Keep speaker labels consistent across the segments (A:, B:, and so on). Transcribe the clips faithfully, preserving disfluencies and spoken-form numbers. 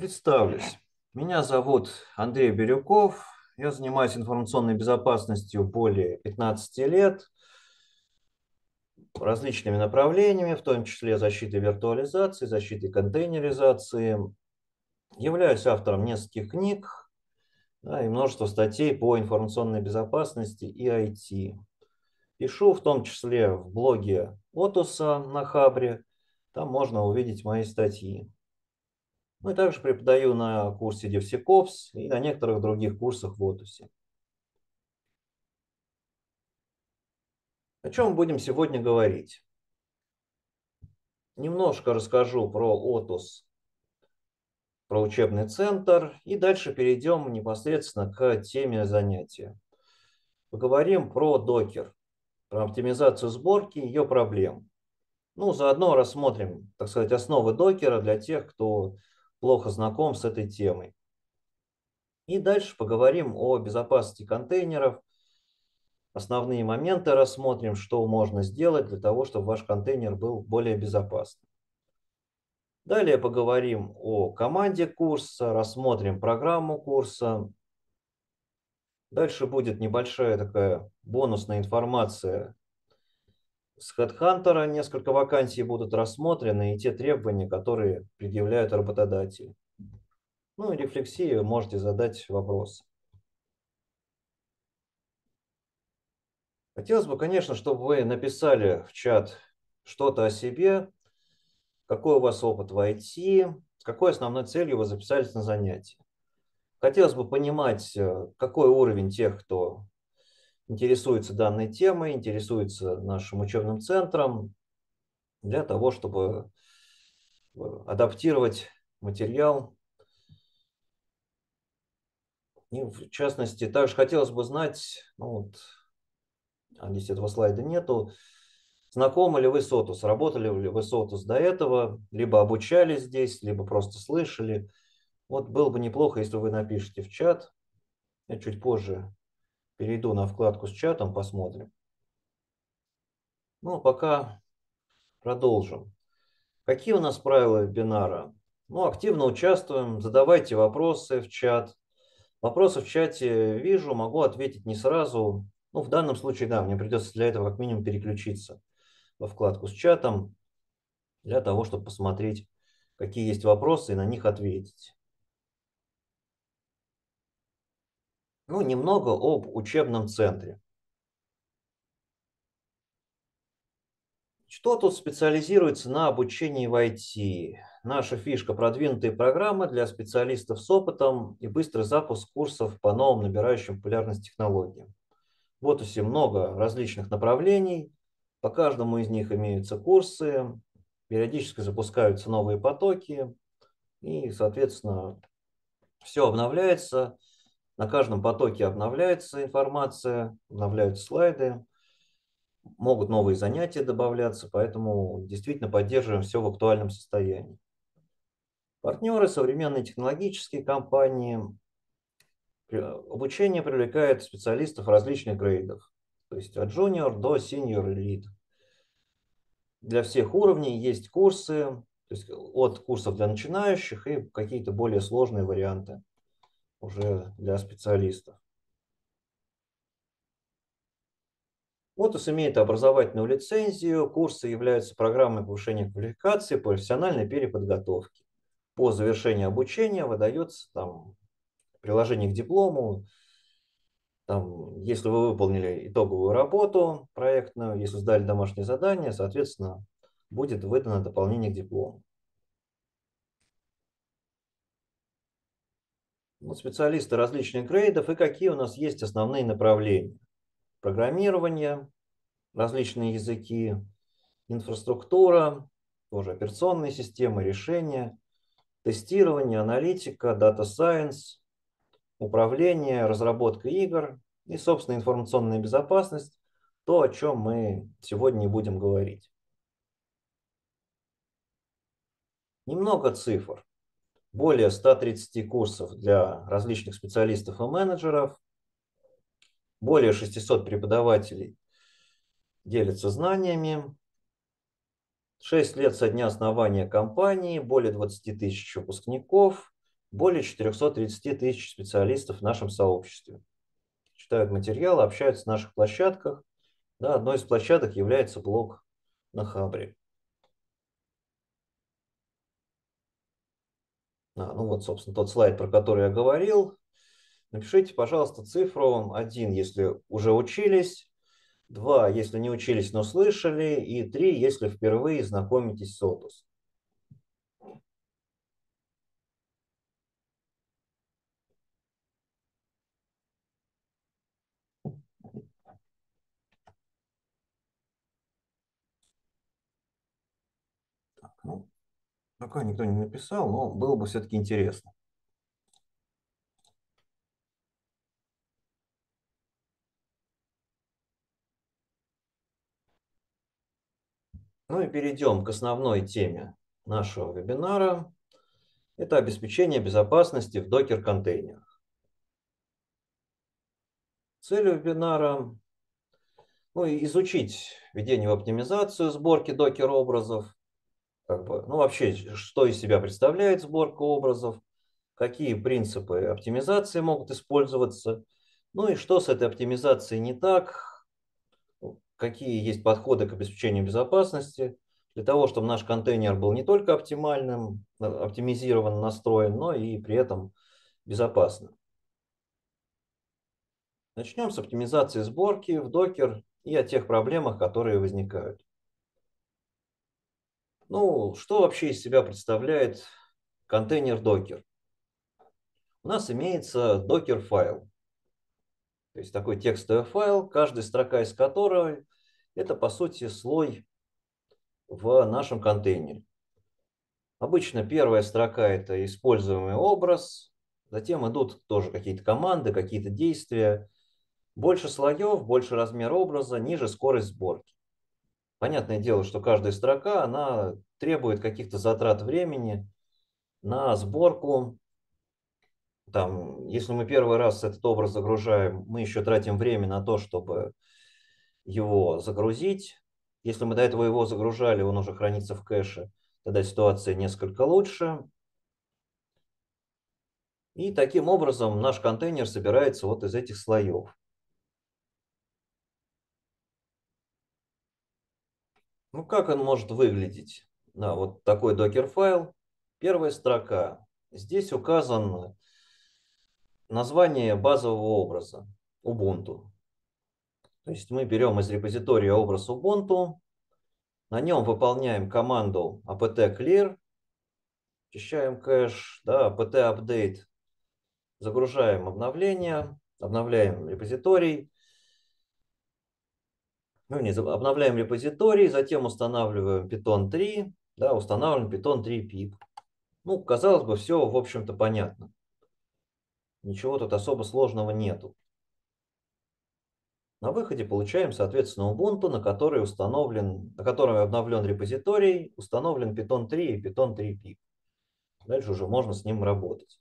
A: Представлюсь. Меня зовут Андрей Бирюков. Я занимаюсь информационной безопасностью более пятнадцати лет, различными направлениями, в том числе защитой виртуализации, защитой контейнеризации. Являюсь автором нескольких книг, да, и множества статей по информационной безопасности и I T. Пишу в том числе в блоге Отуса на Хабре. Там можно увидеть мои статьи. Ну и также преподаю на курсе DevSecOps и на некоторых других курсах в Отусе. О чем будем сегодня говорить? Немножко расскажу про Отус, про учебный центр, и дальше перейдем непосредственно к теме занятия. Поговорим про докер, про оптимизацию сборки и ее проблем. Ну, заодно рассмотрим, так сказать, основы докера для тех, кто плохо знаком с этой темой. И дальше поговорим о безопасности контейнеров, основные моменты рассмотрим, что можно сделать для того, чтобы ваш контейнер был более безопасным. Далее поговорим о команде курса, рассмотрим программу курса. Дальше будет небольшая такая бонусная информация с HeadHunter. Несколько вакансий будут рассмотрены и те требования, которые предъявляют работодатели. Ну и рефлексию можете задать вопрос. Хотелось бы, конечно, чтобы вы написали в чат что-то о себе, какой у вас опыт в I T, с какой основной целью вы записались на занятие. Хотелось бы понимать, э, какой уровень тех, кто интересуется данной темой, интересуется нашим учебным центром, для того, чтобы э, адаптировать материал. И в частности, также хотелось бы знать, ну вот, а здесь этого слайда нету, знакомы ли вы с Отус, работали ли вы с Отус до этого, либо обучались здесь, либо просто слышали. Вот было бы неплохо, если вы напишите в чат. Я чуть позже перейду на вкладку с чатом, посмотрим. Ну, а пока продолжим. Какие у нас правила вебинара? Ну, активно участвуем, задавайте вопросы в чат. Вопросы в чате вижу, могу ответить не сразу. Ну, в данном случае, да, мне придется для этого как минимум переключиться во вкладку с чатом, для того, чтобы посмотреть, какие есть вопросы и на них ответить. Ну, немного об учебном центре. Что тут специализируется на обучении в I T? Наша фишка – продвинутые программы для специалистов с опытом и быстрый запуск курсов по новым набирающим популярность технологиям. В Отусе много различных направлений, по каждому из них имеются курсы, периодически запускаются новые потоки, и, соответственно, все обновляется, на каждом потоке обновляется информация, обновляются слайды, могут новые занятия добавляться, поэтому действительно поддерживаем все в актуальном состоянии. Партнеры, современные технологические компании, обучение привлекает специалистов различных грейдов, то есть от junior до senior elite. Для всех уровней есть курсы, то есть от курсов для начинающих и какие-то более сложные варианты уже для специалистов. Отус имеет образовательную лицензию, курсы являются программой повышения квалификации, профессиональной переподготовки. По завершении обучения выдается там приложение к диплому, там, если вы выполнили итоговую работу проектную, если сдали домашнее задание, соответственно, будет выдано дополнение к диплому. Вот специалисты различных грейдов и какие у нас есть основные направления. Программирование, различные языки, инфраструктура, тоже операционные системы, решения, тестирование, аналитика, Data Science, управление, разработка игр и, собственно, информационная безопасность, то, о чем мы сегодня будем говорить. Немного цифр. Более ста тридцати курсов для различных специалистов и менеджеров, более шестисот преподавателей делятся знаниями, шесть лет со дня основания компании, более двадцати тысяч выпускников, более четырёхсот тридцати тысяч специалистов в нашем сообществе. Читают материалы, общаются на наших площадках. Да, одной из площадок является блог на Хабре. А, ну вот, собственно, тот слайд, про который я говорил. Напишите, пожалуйста, цифру один, если уже учились, два, если не учились, но слышали, и три, если впервые знакомитесь с Otus. Так, ну, пока никто не написал, но было бы все-таки интересно. Ну и перейдем к основной теме нашего вебинара. Это обеспечение безопасности в докер-контейнерах. Цель вебинара, ну, изучить введение в оптимизацию сборки докер-образов, как бы, ну, вообще, что из себя представляет сборка образов, какие принципы оптимизации могут использоваться, ну и что с этой оптимизацией не так, какие есть подходы к обеспечению безопасности, для того, чтобы наш контейнер был не только оптимальным, оптимизирован, настроен, но и при этом безопасным. Начнем с оптимизации сборки в Docker и о тех проблемах, которые возникают. Ну, что вообще из себя представляет контейнер Docker? У нас имеется Docker файл, то есть такой текстовый файл, каждая строка из которого это по сути слой в нашем контейнере. Обычно первая строка это используемый образ, затем идут тоже какие-то команды, какие-то действия. Больше слоев, больше размер образа, ниже скорость сборки. Понятное дело, что каждая строка она требует каких-то затрат времени на сборку. Там, если мы первый раз этот образ загружаем, мы еще тратим время на то, чтобы его загрузить. Если мы до этого его загружали, он уже хранится в кэше, тогда ситуация несколько лучше. И таким образом наш контейнер собирается вот из этих слоев. Ну, как он может выглядеть? Да, вот такой докер-файл. Первая строка. Здесь указано название базового образа Ubuntu. То есть мы берем из репозитория образ Ubuntu, на нем выполняем команду apt-clear, очищаем кэш, да, apt-update, загружаем обновления, обновляем репозиторий, ну, не, обновляем репозиторий, затем устанавливаем питон три, да, устанавливаем питон три pip. Ну, казалось бы, все, в общем-то, понятно. Ничего тут особо сложного нету. На выходе получаем, соответственно, Ubuntu, на который установлен, на котором обновлен репозиторий, установлен питон три и питон три pip. Дальше уже можно с ним работать.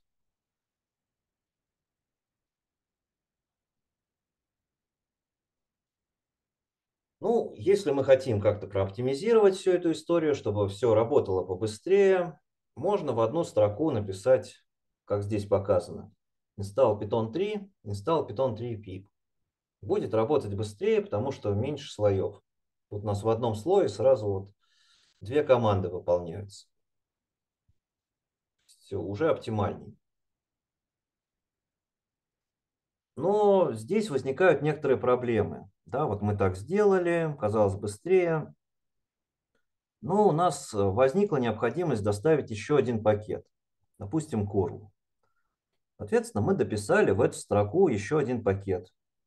A: Ну, если мы хотим как-то прооптимизировать всю эту историю, чтобы все работало побыстрее, можно в одну строку написать, как здесь показано, install питон три, install питон три pip. Будет работать быстрее, потому что меньше слоев. Тут у нас в одном слое сразу вот две команды выполняются. Все, уже оптимальней. Но здесь возникают некоторые проблемы. Да, вот мы так сделали, казалось быстрее. Но у нас возникла необходимость доставить еще один пакет. Допустим, curl. Соответственно, мы дописали в эту строку еще один пакет.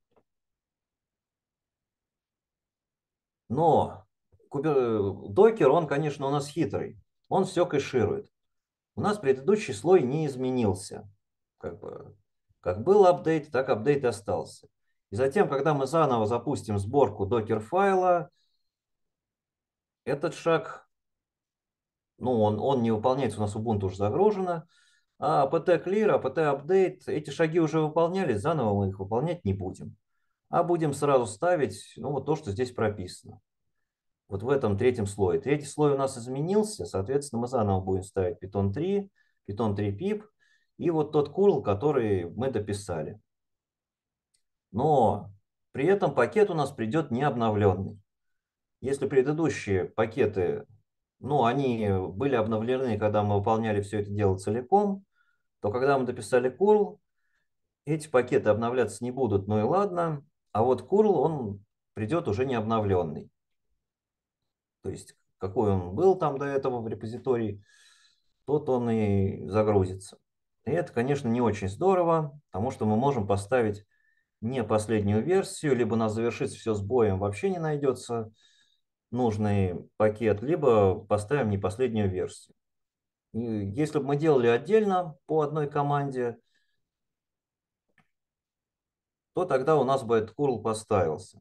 A: Но докер, он, конечно, у нас хитрый. Он все кэширует. У нас предыдущий слой не изменился. Как бы, как был апдейт, так апдейт и остался. И затем, когда мы заново запустим сборку докер-файла, этот шаг, ну, он, он не выполняется, у нас Ubuntu уже загружено, а apt-clear, apt-update, эти шаги уже выполнялись, заново мы их выполнять не будем. А будем сразу ставить, ну, вот то, что здесь прописано. Вот в этом третьем слое. Третий слой у нас изменился, соответственно, мы заново будем ставить питон три, питон три pip, и вот тот курл, который мы дописали. Но при этом пакет у нас придет не обновленный. Если предыдущие пакеты, ну, они были обновлены, когда мы выполняли все это дело целиком, то когда мы дописали курл, эти пакеты обновляться не будут, ну и ладно. А вот курл, он придет уже не обновленный. То есть, какой он был там до этого в репозитории, тот он и загрузится. И это, конечно, не очень здорово, потому что мы можем поставить не последнюю версию, либо у нас завершится все с боем, вообще не найдется нужный пакет, либо поставим не последнюю версию. И если бы мы делали отдельно по одной команде, то тогда у нас бы этот курл поставился.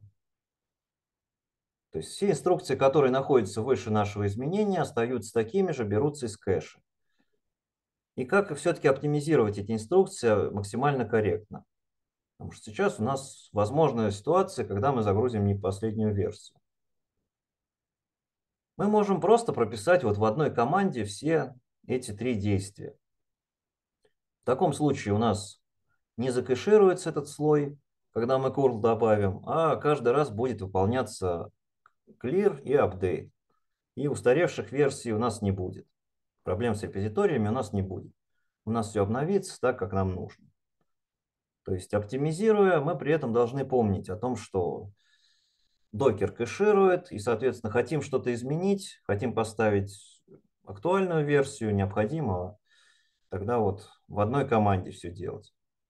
A: То есть все инструкции, которые находятся выше нашего изменения, остаются такими же, берутся из кэша. И как все-таки оптимизировать эти инструкции максимально корректно? Потому что сейчас у нас возможна ситуация, когда мы загрузим не последнюю версию. Мы можем просто прописать вот в одной команде все эти три действия. В таком случае у нас не закэшируется этот слой, когда мы курл добавим, а каждый раз будет выполняться clear и update. И устаревших версий у нас не будет. Проблем с репозиториями у нас не будет. У нас все обновится так, как нам нужно. То есть оптимизируя, мы при этом должны помнить о том, что докер кэширует, и, соответственно, хотим что-то изменить, хотим поставить актуальную версию, необходимо тогда вот в одной команде все делать.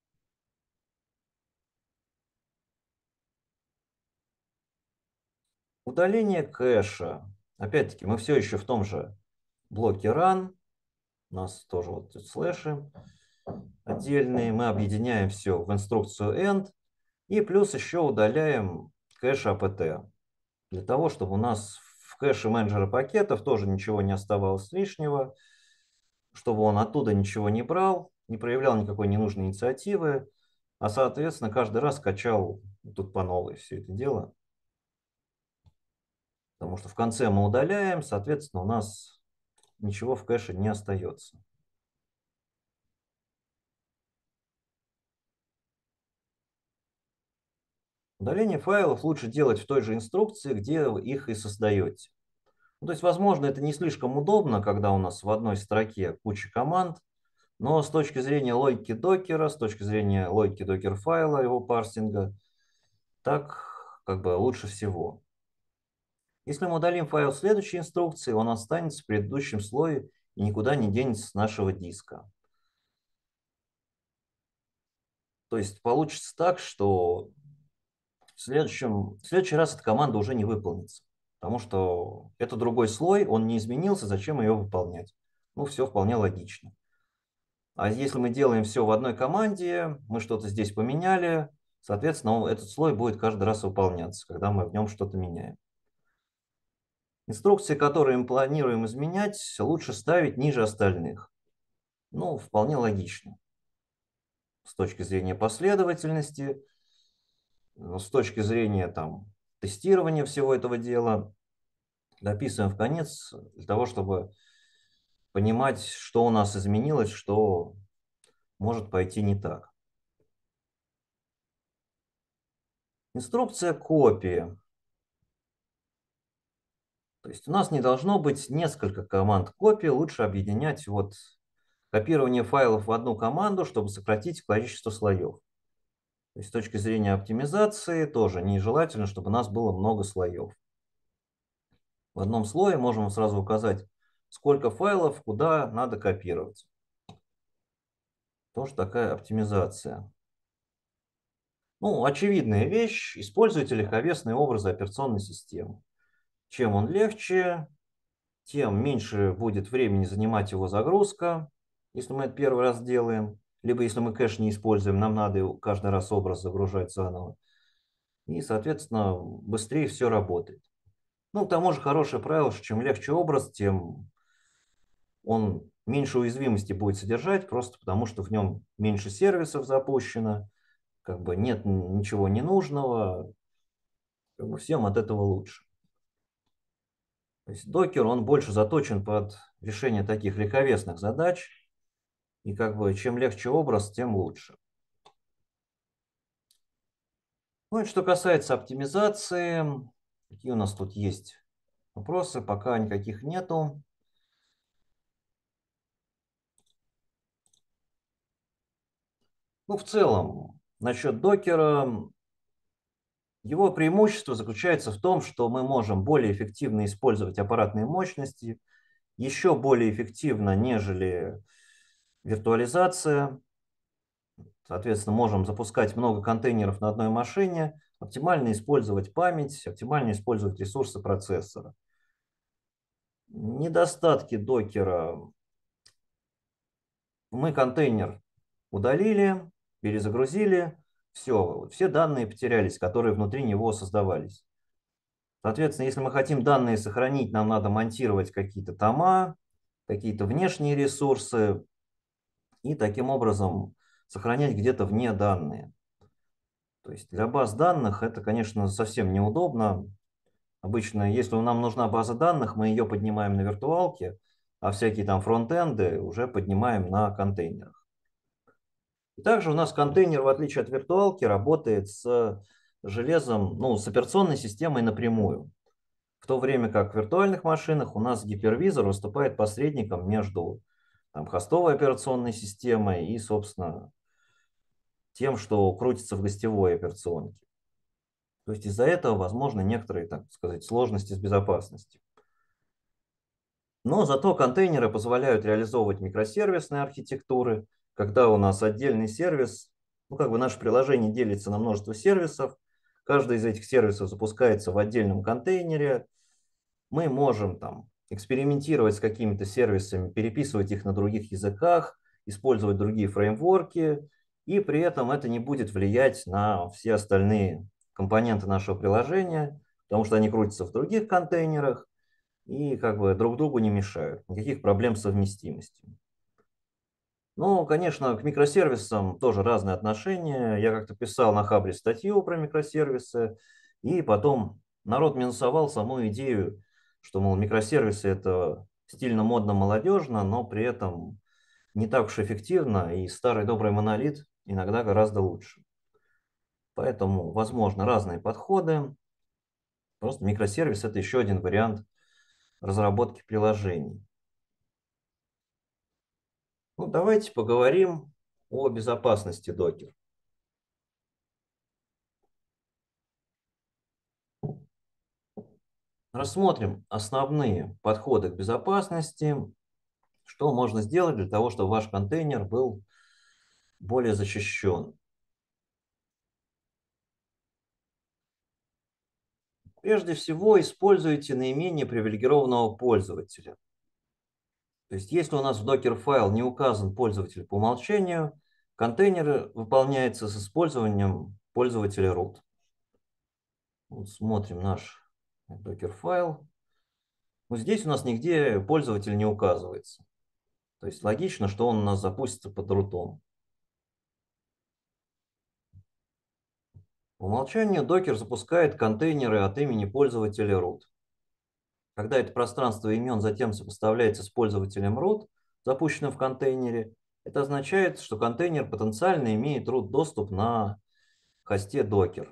A: Удаление кэша. Опять-таки, мы все еще в том же блоке run. У нас тоже вот тут слэши отдельные. Мы объединяем все в инструкцию end. И плюс еще удаляем кэш apt. Для того, чтобы у нас в кэше менеджера пакетов тоже ничего не оставалось лишнего. Чтобы он оттуда ничего не брал, не проявлял никакой ненужной инициативы. А, соответственно, каждый раз качал тут по новой все это дело. Потому что в конце мы удаляем, соответственно, у нас ничего в кэше не остается. Удаление файлов лучше делать в той же инструкции, где вы их и создаете. Ну, то есть, возможно, это не слишком удобно, когда у нас в одной строке куча команд, но с точки зрения логики докера, с точки зрения логики докер-файла, его парсинга, так как бы лучше всего. Если мы удалим файл следующей инструкции, он останется в предыдущем слое и никуда не денется с нашего диска. То есть получится так, что в следующем, в следующий раз эта команда уже не выполнится. Потому что это другой слой, он не изменился, зачем ее выполнять? Ну, все вполне логично. А если мы делаем все в одной команде, мы что-то здесь поменяли, соответственно, этот слой будет каждый раз выполняться, когда мы в нем что-то меняем. Инструкции, которые мы планируем изменять, лучше ставить ниже остальных. Ну, вполне логично. С точки зрения последовательности, с точки зрения там, тестирования всего этого дела, дописываем в конец для того, чтобы понимать, что у нас изменилось, что может пойти не так. Инструкция копии. То есть у нас не должно быть несколько команд копии, лучше объединять вот копирование файлов в одну команду, чтобы сократить количество слоев. То есть с точки зрения оптимизации тоже нежелательно, чтобы у нас было много слоев. В одном слое можем сразу указать, сколько файлов куда надо копировать. Тоже такая оптимизация. Ну, очевидная вещь. Используйте легковесные образы операционной системы. Чем он легче, тем меньше будет времени занимать его загрузка, если мы это первый раз делаем. Либо если мы кэш не используем, нам надо каждый раз образ загружать заново. И, соответственно, быстрее все работает. Ну, к тому же хорошее правило, что чем легче образ, тем он меньше уязвимости будет содержать, просто потому что в нем меньше сервисов запущено, как бы нет ничего ненужного, как бы всем от этого лучше. То есть докер, он больше заточен под решение таких легковесных задач, И как бы чем легче образ, тем лучше. Ну и что касается оптимизации, какие у нас тут есть вопросы? Пока никаких нету. Ну, в целом, насчет докера, его преимущество заключается в том, что мы можем более эффективно использовать аппаратные мощности, еще более эффективно, нежели виртуализация. Соответственно, можем запускать много контейнеров на одной машине, оптимально использовать память, оптимально использовать ресурсы процессора. Недостатки докера. Мы контейнер удалили, перезагрузили, все, все данные потерялись, которые внутри него создавались. Соответственно, если мы хотим данные сохранить, нам надо монтировать какие-то тома, какие-то внешние ресурсы и таким образом сохранять где-то вне данные. То есть для баз данных это, конечно, совсем неудобно. Обычно, если нам нужна база данных, мы ее поднимаем на виртуалке, а всякие там фронтенды уже поднимаем на контейнерах. И также у нас контейнер, в отличие от виртуалки, работает с железом, ну, с операционной системой напрямую. В то время как в виртуальных машинах у нас гипервизор выступает посредником между там, хостовой операционной системой и, собственно, тем, что крутится в гостевой операционке. То есть из-за этого возможны некоторые, так сказать, сложности с безопасностью. Но зато контейнеры позволяют реализовывать микросервисные архитектуры, когда у нас отдельный сервис, ну как бы наше приложение делится на множество сервисов, каждый из этих сервисов запускается в отдельном контейнере, мы можем там экспериментировать с какими-то сервисами, переписывать их на других языках, использовать другие фреймворки, и при этом это не будет влиять на все остальные компоненты нашего приложения, потому что они крутятся в других контейнерах и как бы друг другу не мешают. Никаких проблем с совместимостью. Ну, конечно, к микросервисам тоже разные отношения. Я как-то писал на Хабре статью про микросервисы, и потом народ минусовал саму идею, что, мол, микросервисы это стильно, модно, молодежно, но при этом не так уж эффективно, и старый добрый монолит иногда гораздо лучше. Поэтому, возможно, разные подходы. Просто микросервис – это еще один вариант разработки приложений. Ну, давайте поговорим о безопасности докер. Рассмотрим основные подходы к безопасности, что можно сделать для того, чтобы ваш контейнер был более защищен. Прежде всего, используйте наименее привилегированного пользователя. То есть, если у нас в докер-файл не указан пользователь по умолчанию, контейнер выполняется с использованием пользователя root. Вот смотрим наш докер-файл. Вот здесь у нас нигде пользователь не указывается. То есть логично, что он у нас запустится под рутом. По умолчанию докер запускает контейнеры от имени пользователя root. Когда это пространство имен затем сопоставляется с пользователем root, запущенным в контейнере, это означает, что контейнер потенциально имеет root доступ на хосте докер.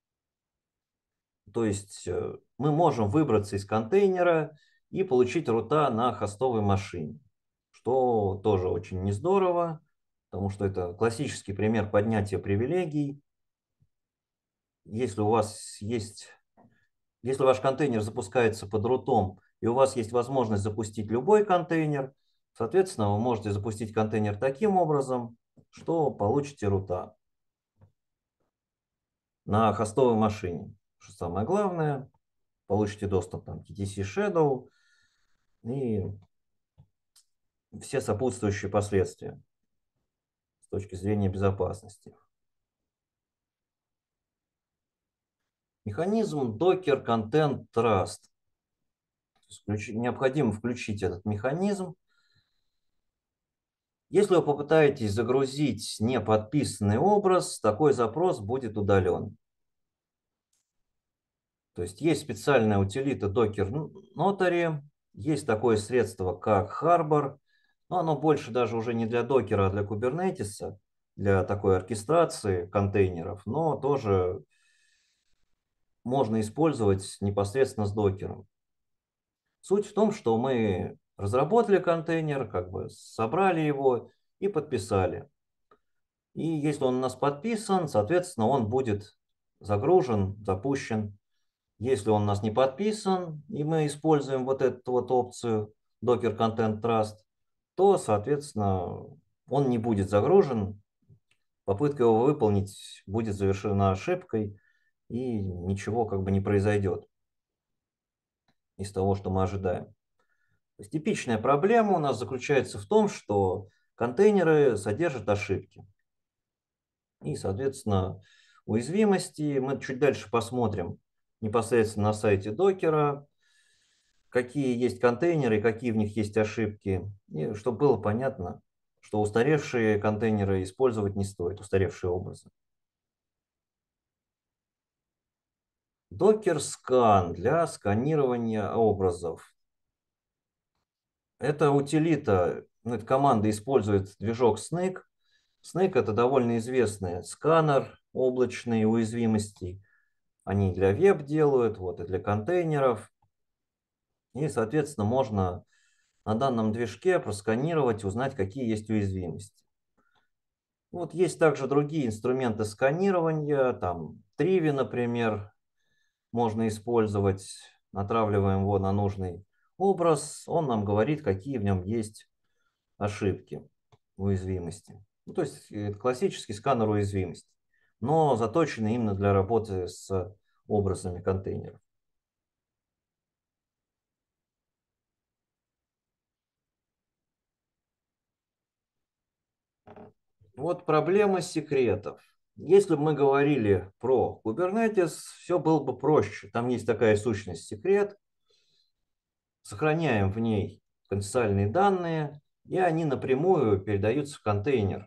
A: То есть э, мы можем выбраться из контейнера и получить рута на хостовой машине, что тоже очень не здорово, потому что это классический пример поднятия привилегий. Если у вас есть, если ваш контейнер запускается под рутом, и у вас есть возможность запустить любой контейнер, соответственно, вы можете запустить контейнер таким образом, что получите рута на хостовой машине. Что самое главное, получите доступ там, к и ти си Shadow и все сопутствующие последствия с точки зрения безопасности. Механизм Docker Content Trust. Необходимо включить этот механизм. Если вы попытаетесь загрузить неподписанный образ, такой запрос будет удален. То есть есть специальная утилита Docker Notary, есть такое средство, как Harbor, Но оно больше даже уже не для докера, а для кубернетиса, для такой оркестрации контейнеров, но тоже можно использовать непосредственно с докером. Суть в том, что мы разработали контейнер, как бы собрали его и подписали. И если он у нас подписан, соответственно, он будет загружен, запущен. Если он у нас не подписан, и мы используем вот эту вот опцию Docker Content Trust, то, соответственно, он не будет загружен, попытка его выполнить будет завершена ошибкой, и ничего как бы не произойдет из того, что мы ожидаем. То есть типичная проблема у нас заключается в том, что контейнеры содержат ошибки. И, соответственно, уязвимости мы чуть дальше посмотрим непосредственно на сайте докера, какие есть контейнеры и какие в них есть ошибки, и чтобы было понятно, что устаревшие контейнеры использовать не стоит, устаревшие образы. Docker Scan для сканирования образов. Эта утилита, ну, эта команда использует движок Snake. Snake — это довольно известный сканер облачной уязвимостей. Они для веб делают, вот, и для контейнеров. И, соответственно, можно на данном движке просканировать, узнать, какие есть уязвимости. Вот есть также другие инструменты сканирования, там Триви, например, можно использовать, натравливаем его на нужный образ, он нам говорит, какие в нем есть ошибки, уязвимости. Ну, то есть это классический сканер уязвимости, но заточенный именно для работы с образами контейнеров. Вот проблема секретов. Если бы мы говорили про Kubernetes, все было бы проще. Там есть такая сущность секрет, сохраняем в ней конфиденциальные данные, и они напрямую передаются в контейнер.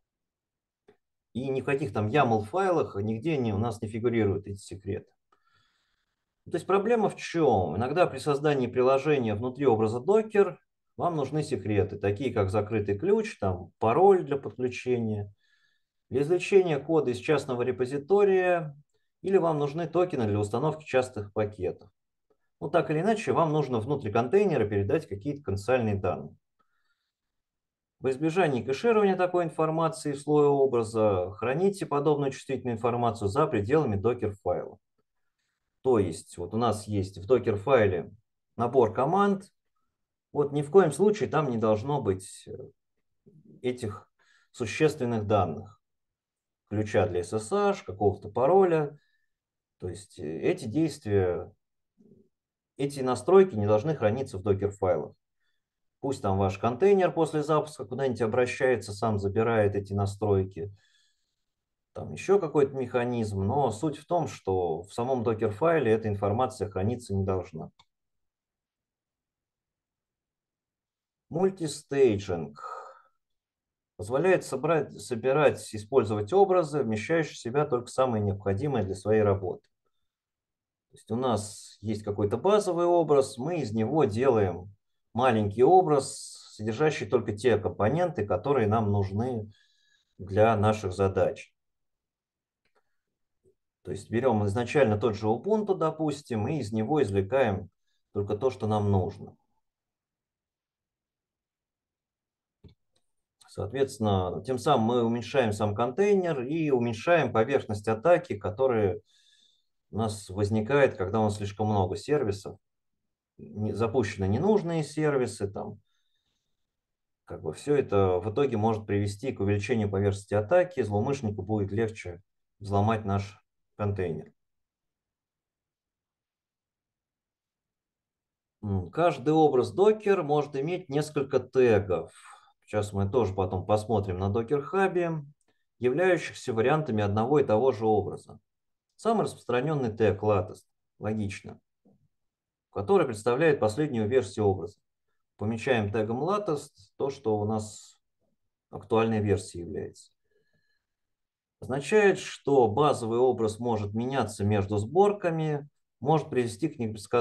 A: И ни в каких там YAML файлах нигде не, у нас не фигурируют эти секреты. То есть проблема в чем? Иногда при создании приложения внутри образа Docker вам нужны секреты, такие как закрытый ключ, там, пароль для подключения, для извлечения кода из частного репозитория, или вам нужны токены для установки частых пакетов. Ну, так или иначе, вам нужно внутрь контейнера передать какие-то конфиденциальные данные. В избежании кэширования такой информации в слое образа храните подобную чувствительную информацию за пределами докер-файла. То есть вот у нас есть в докер-файле набор команд. Вот ни в коем случае там не должно быть этих существенных данных. Ключа для эс эс эйч, какого-то пароля. То есть эти действия, эти настройки не должны храниться в докер-файлах. Пусть там ваш контейнер после запуска куда-нибудь обращается, сам забирает эти настройки. Там еще какой-то механизм, но суть в том, что в самом докер-файле эта информация храниться не должна. Мультистейджинг позволяет собрать, собирать, использовать образы, вмещающие в себя только самое необходимое для своей работы. То есть у нас есть какой-то базовый образ, мы из него делаем маленький образ, содержащий только те компоненты, которые нам нужны для наших задач. То есть берем изначально тот же Ubuntu, допустим, и из него извлекаем только то, что нам нужно. Соответственно, тем самым мы уменьшаем сам контейнер и уменьшаем поверхность атаки, которая у нас возникает, когда у нас слишком много сервисов. Запущены ненужные сервисы, там, как бы все это в итоге может привести к увеличению поверхности атаки, злоумышленнику будет легче взломать наш контейнер. Каждый образ Docker может иметь несколько тегов. Сейчас мы тоже потом посмотрим на Docker Hub, являющихся вариантами одного и того же образа. Самый распространенный тег latest, логично, который представляет последнюю версию образа. Помечаем тегом latest то, что у нас актуальной версией является. Означает, что базовый образ может меняться между сборками, может привести к непредсказуемому поведению из-за изменений, внесенных в базовый образ.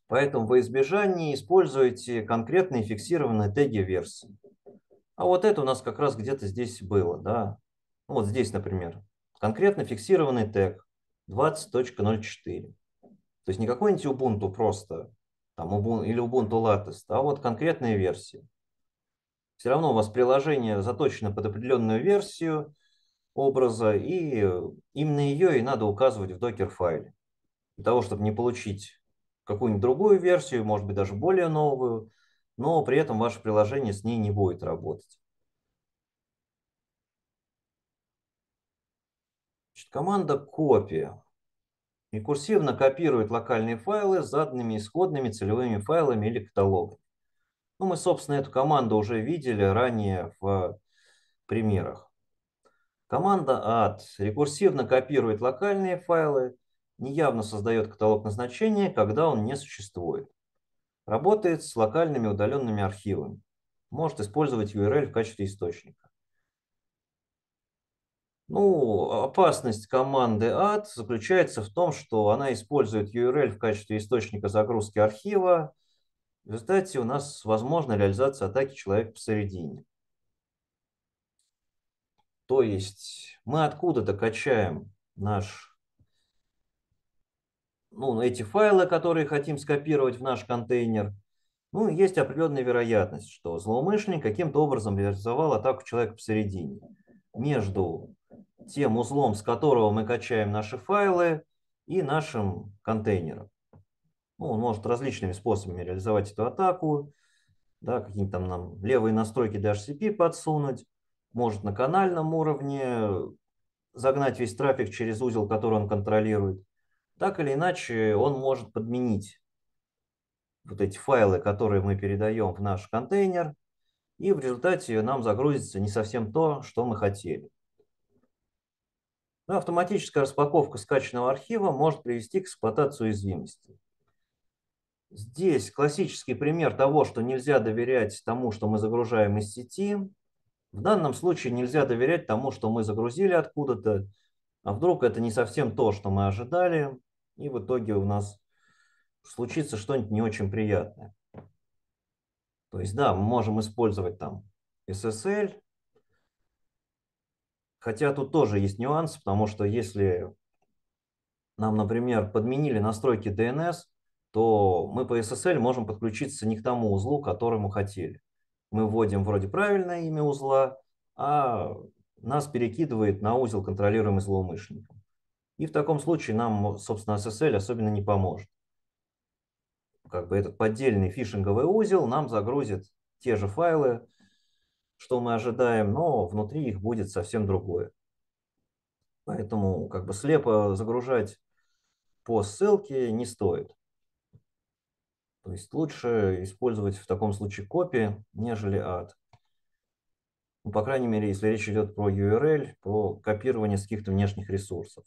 A: Поэтому во избежание используйте конкретные фиксированные теги версии. А вот это у нас как раз где-то здесь было, да. Ну, вот здесь, например, конкретно фиксированный тег двадцать точка ноль четыре. То есть не какой-нибудь Ubuntu просто, там, Ubuntu, или Ubuntu Latest, а вот конкретная версия. Все равно у вас приложение заточено под определенную версию образа, и именно ее и надо указывать в докер-файле. Для того, чтобы не получить какую-нибудь другую версию, может быть, даже более новую, но при этом ваше приложение с ней не будет работать. Значит, команда copy рекурсивно копирует локальные файлы с заданными исходными целевыми файлами или каталогами. Ну, мы, собственно, эту команду уже видели ранее в примерах. Команда add рекурсивно копирует локальные файлы, неявно создает каталог назначения, когда он не существует. Работает с локальными удаленными архивами. Может использовать ю ар эль в качестве источника. Ну, опасность команды add заключается в том, что она использует ю ар эль в качестве источника загрузки архива. В результате у нас возможна реализация атаки человека посередине. То есть мы откуда-то качаем наш, ну, эти файлы, которые хотим скопировать в наш контейнер. Ну, есть определенная вероятность, что злоумышленник каким-то образом реализовал атаку человека посередине. Между тем узлом, с которого мы качаем наши файлы, и нашим контейнером. Ну, он может различными способами реализовать эту атаку. Да, какие-то там нам левые настройки ди эйч си пи подсунуть. Может на канальном уровне загнать весь трафик через узел, который он контролирует. Так или иначе, он может подменить вот эти файлы, которые мы передаем в наш контейнер, и в результате нам загрузится не совсем то, что мы хотели. Но автоматическая распаковка скачанного архива может привести к эксплуатации уязвимости. Здесь классический пример того, что нельзя доверять тому, что мы загружаем из сети. В данном случае нельзя доверять тому, что мы загрузили откуда-то, а вдруг это не совсем то, что мы ожидали, и в итоге у нас случится что-нибудь не очень приятное. То есть, да, мы можем использовать там эс эс эль, хотя тут тоже есть нюансы, потому что если нам, например, подменили настройки ди эн эс, то мы по эс эс эль можем подключиться не к тому узлу, который мы хотели. Мы вводим вроде правильное имя узла, а нас перекидывает на узел, контролируемый злоумышленником. И в таком случае нам, собственно, эс эс эль особенно не поможет. Как бы этот поддельный фишинговый узел нам загрузит те же файлы, что мы ожидаем, но внутри их будет совсем другое. Поэтому как бы слепо загружать по ссылке не стоит. То есть лучше использовать в таком случае копии, нежели add. Ну, по крайней мере, если речь идет про ю ар эль, про копирование с каких-то внешних ресурсов.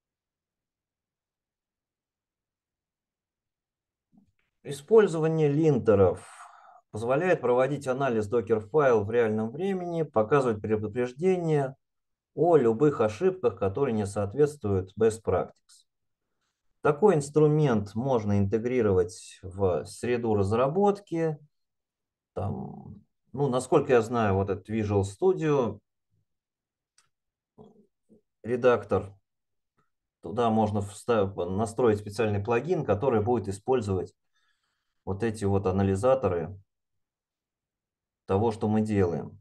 A: Использование линтеров позволяет проводить анализ докер-файл в реальном времени, показывать предупреждения о любых ошибках, которые не соответствуют best practice. Такой инструмент можно интегрировать в среду разработки. Там, ну, насколько я знаю, вот этот Visual Studio редактор, туда можно вставить, настроить специальный плагин, который будет использовать вот эти вот анализаторы того, что мы делаем.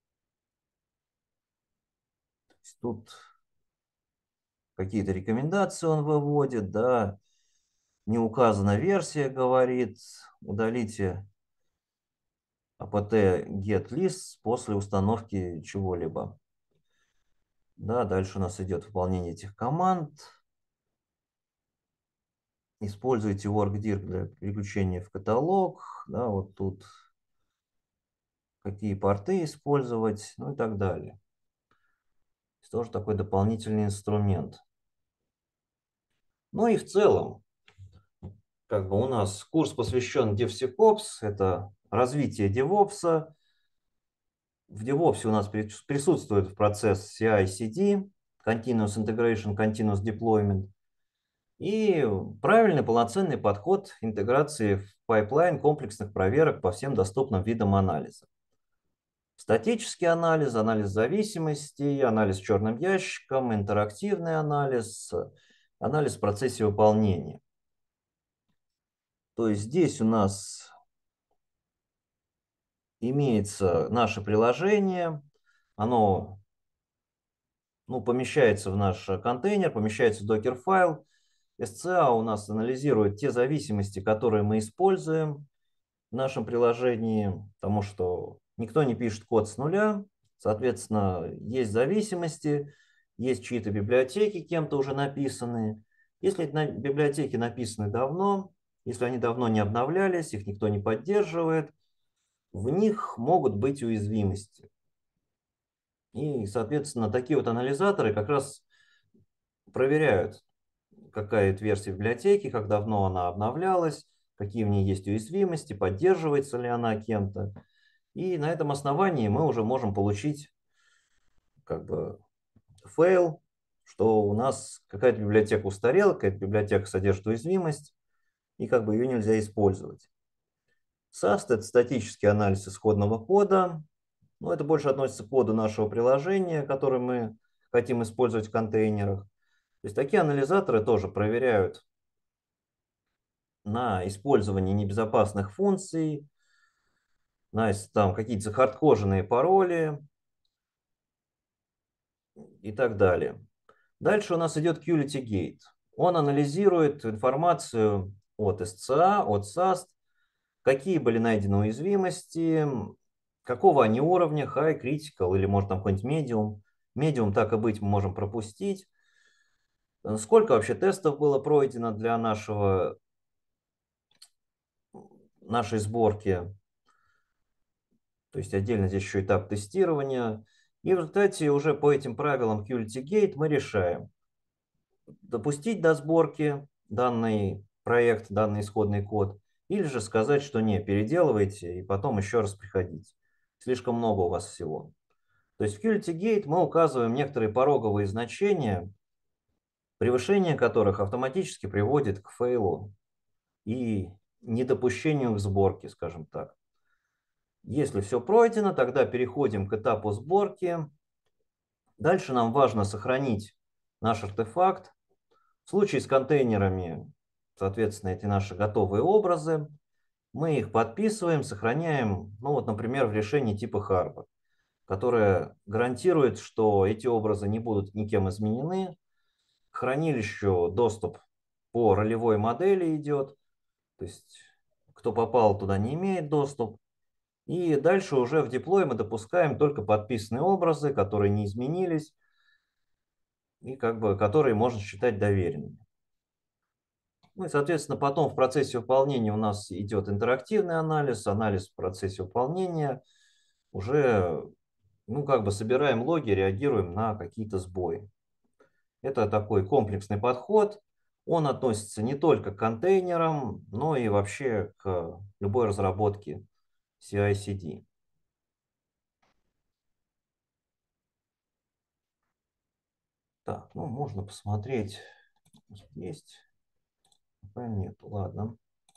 A: Тут какие-то рекомендации он выводит, да, не указана версия, говорит, удалите apt get list после установки чего-либо. Да, дальше у нас идет выполнение этих команд. Используйте workdir для переключения в каталог. Да, вот тут какие порты использовать, ну и так далее. Это тоже такой дополнительный инструмент. Ну и в целом, как бы у нас курс посвящен DevSecOps, это развитие DevOps. В DevOps у нас присутствует процесс си ай си ди, Continuous Integration, Continuous Deployment. И правильный полноценный подход интеграции в пайплайн комплексных проверок по всем доступным видам анализа. Статический анализ, анализ зависимостей, анализ черным ящиком, интерактивный анализ, анализ в процессе выполнения. То есть здесь у нас имеется наше приложение, оно ну, помещается в наш контейнер, помещается в докер-файл. эс ци эй у нас анализирует те зависимости, которые мы используем в нашем приложении, потому что никто не пишет код с нуля, соответственно, есть зависимости, есть чьи-то библиотеки, кем-то уже написанные. Если эти библиотеки написаны давно, если они давно не обновлялись, их никто не поддерживает, в них могут быть уязвимости. И, соответственно, такие вот анализаторы как раз проверяют, какая это версия библиотеки, как давно она обновлялась, какие в ней есть уязвимости, поддерживается ли она кем-то. И на этом основании мы уже можем получить как бы фейл, что у нас какая-то библиотека устарела, какая-то библиотека содержит уязвимость, и как бы ее нельзя использовать. саст – это статический анализ исходного кода. Но это больше относится к коду нашего приложения, которое мы хотим использовать в контейнерах. То есть такие анализаторы тоже проверяют на использование небезопасных функций, на там какие-то захардкоженные пароли и так далее. Дальше у нас идет Qulity Gate. Он анализирует информацию от эс ци эй, от саст, какие были найдены уязвимости, какого они уровня, high, critical или может там какой-нибудь medium. Medium, так и быть, мы можем пропустить. Сколько вообще тестов было пройдено для нашего, нашей сборки. То есть отдельно здесь еще этап тестирования. И в результате уже по этим правилам Qulity Gate мы решаем, допустить до сборки данный проект, данный исходный код, или же сказать, что не, переделывайте и потом еще раз приходите. Слишком много у вас всего. То есть в Qulity Gate мы указываем некоторые пороговые значения, превышение которых автоматически приводит к фейлу и недопущению к сборке, скажем так. Если все пройдено, тогда переходим к этапу сборки. Дальше нам важно сохранить наш артефакт. В случае с контейнерами, соответственно, эти наши готовые образы, мы их подписываем, сохраняем, ну вот, например, в решении типа Harbor, которое гарантирует, что эти образы не будут никем изменены. К хранилищу доступ по ролевой модели идет, то есть кто попал туда не имеет доступ. И дальше уже в деплой мы допускаем только подписанные образы, которые не изменились и как бы которые можно считать доверенными. Ну и, соответственно, потом в процессе выполнения у нас идет интерактивный анализ, анализ в процессе выполнения. Уже, ну, как бы собираем логи, реагируем на какие-то сбои. Это такой комплексный подход. Он относится не только к контейнерам, но и вообще к любой разработке си ай си ди. Так, ну, можно посмотреть. Есть. Пока нет. Ладно.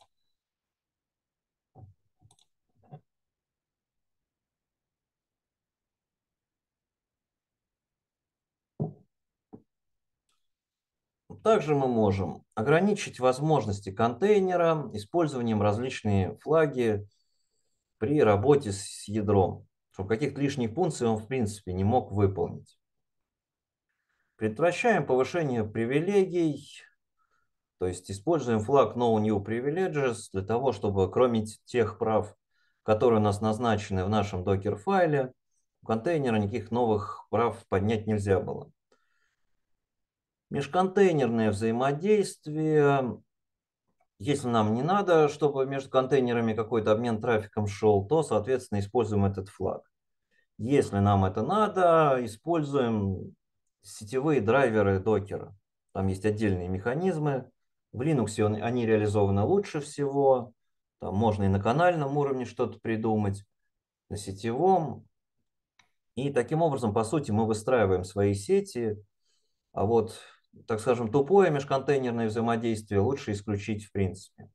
A: Также мы можем ограничить возможности контейнера использованием различные флаги при работе с ядром, чтобы каких-то лишних функций он в принципе не мог выполнить. Предотвращаем повышение привилегий, то есть используем флаг No New Privileges для того, чтобы кроме тех прав, которые у нас назначены в нашем докер-файле, у контейнера никаких новых прав поднять нельзя было. Межконтейнерное взаимодействие. Если нам не надо, чтобы между контейнерами какой-то обмен трафиком шел, то, соответственно, используем этот флаг. Если нам это надо, используем сетевые драйверы докера. Там есть отдельные механизмы. В Linux они реализованы лучше всего. Там можно и на канальном уровне что-то придумать, на сетевом. И таким образом, по сути, мы выстраиваем свои сети. А вот так скажем, тупое межконтейнерное взаимодействие лучше исключить в принципе.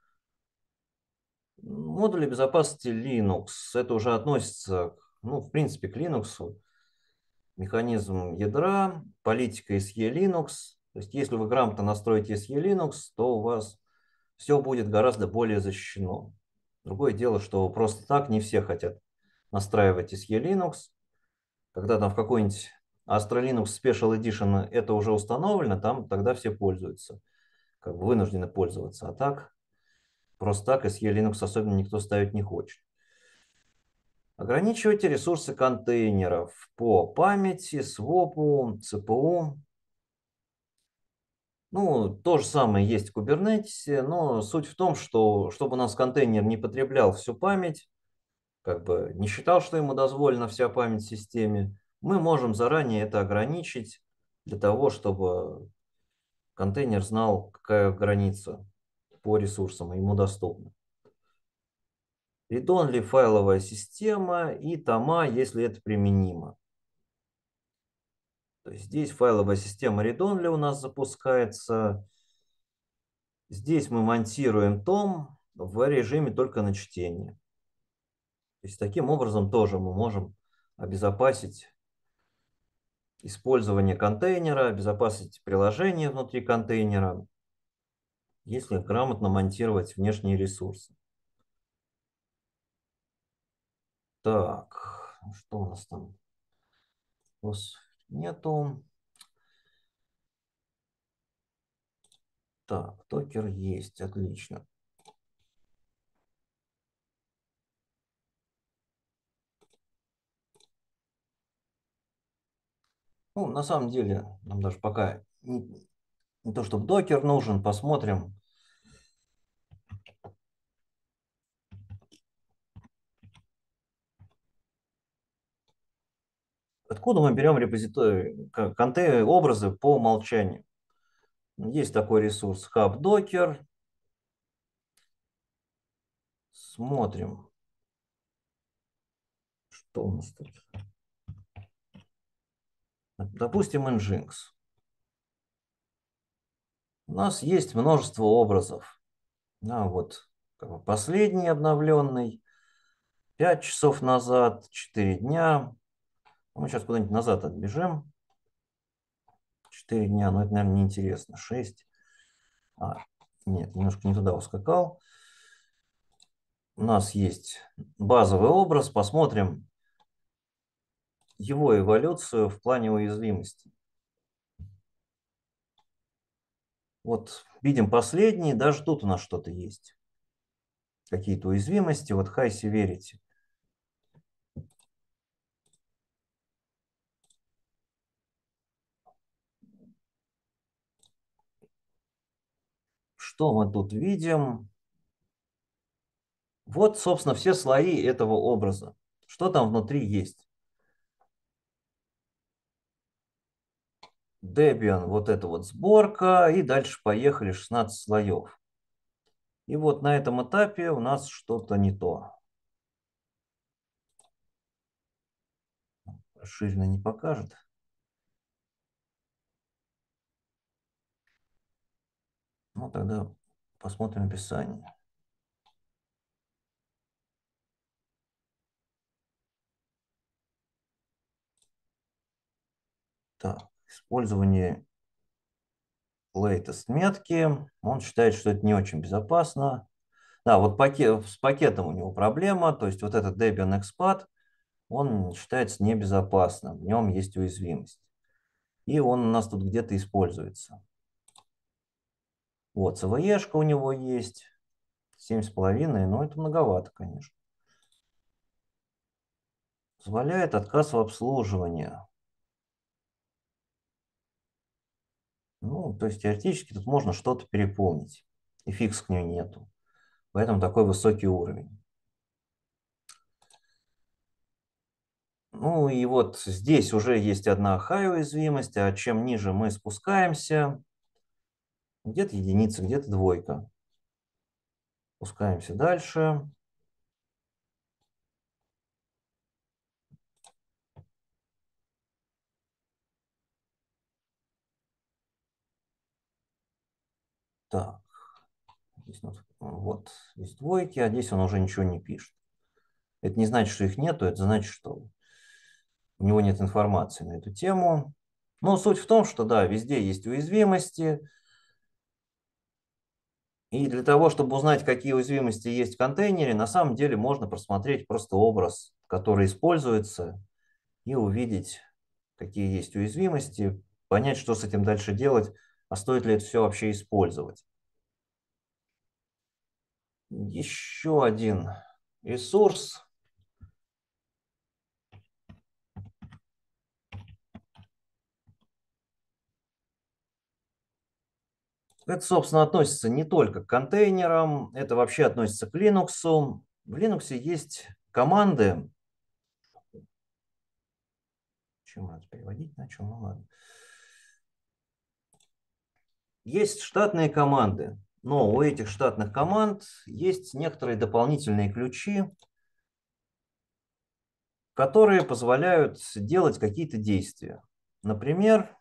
A: Модули безопасности Linux. Это уже относится, ну, в принципе, к Linux. Механизм ядра, политика эс и Linux. То есть, если вы грамотно настроите эс и Linux, то у вас все будет гораздо более защищено. Другое дело, что просто так не все хотят настраивать эс и Linux. Когда там в какой-нибудь Astra Linux Special Edition это уже установлено, там тогда все пользуются, как бы вынуждены пользоваться. А так, просто так эс и Linux особенно никто ставить не хочет. Ограничивайте ресурсы контейнеров по памяти, свопу, си пи ю. Ну, то же самое есть в Kubernetes, но суть в том, что чтобы у нас контейнер не потреблял всю память, как бы не считал, что ему дозволена вся память в системе, мы можем заранее это ограничить для того, чтобы контейнер знал, какая граница по ресурсам ему доступна. Read-only файловая система и тома, если это применимо. То есть здесь файловая система read-only у нас запускается. Здесь мы монтируем том в режиме только на чтение. То есть таким образом тоже мы можем обезопасить использование контейнера, обезопасить приложение внутри контейнера, если грамотно монтировать внешние ресурсы. Так, что у нас там? Нету. Так, докер есть, отлично. Ну, на самом деле, нам даже пока не, не то, чтобы докер нужен, посмотрим. Откуда мы берем репозитории, контейнеры, образы по умолчанию? Есть такой ресурс HubDocker. Смотрим, что у нас тут. Допустим, Nginx. У нас есть множество образов. А вот как бы последний обновленный, пять часов назад, четыре дня. Мы сейчас куда-нибудь назад отбежим. четыре дня, но это, наверное, неинтересно. шесть. А, нет, немножко не туда ускакал. У нас есть базовый образ. Посмотрим его эволюцию в плане уязвимости. Вот видим последний, даже тут у нас что-то есть. Какие-то уязвимости. Вот high severity. Что мы тут видим? Вот, собственно, все слои этого образа. Что там внутри есть? Debian, вот эта вот сборка, и дальше поехали шестнадцать слоев. И вот на этом этапе у нас что-то не то. Расширенно не покажет. Ну, тогда посмотрим описание. Так, использование latest метки. Он считает, что это не очень безопасно. Да, вот пакет, с пакетом у него проблема. То есть вот этот Debian Expat, он считается небезопасным. В нем есть уязвимость. И он у нас тут где-то используется. Вот, си ви и-шка у него есть. семь с половиной, но это многовато, конечно. Позволяет отказ в обслуживании. Ну, то есть теоретически тут можно что-то переполнить. И фикс к ней нету. Поэтому такой высокий уровень. Ну и вот здесь уже есть одна high уязвимость, а чем ниже мы спускаемся, где-то единица, где-то двойка. Спускаемся дальше. Так, здесь вот, вот здесь двойки, а здесь он уже ничего не пишет. Это не значит, что их нету, это значит, что у него нет информации на эту тему. Но суть в том, что да, везде есть уязвимости. И для того, чтобы узнать, какие уязвимости есть в контейнере, на самом деле можно просмотреть просто образ, который используется, и увидеть, какие есть уязвимости, понять, что с этим дальше делать, а стоит ли это все вообще использовать. Еще один ресурс. Это, собственно, относится не только к контейнерам, это вообще относится к Linux. В Linux есть команды. Чем надо переводить начал? Ну ладно. Есть штатные команды, но у этих штатных команд есть некоторые дополнительные ключи, которые позволяют делать какие-то действия. Например,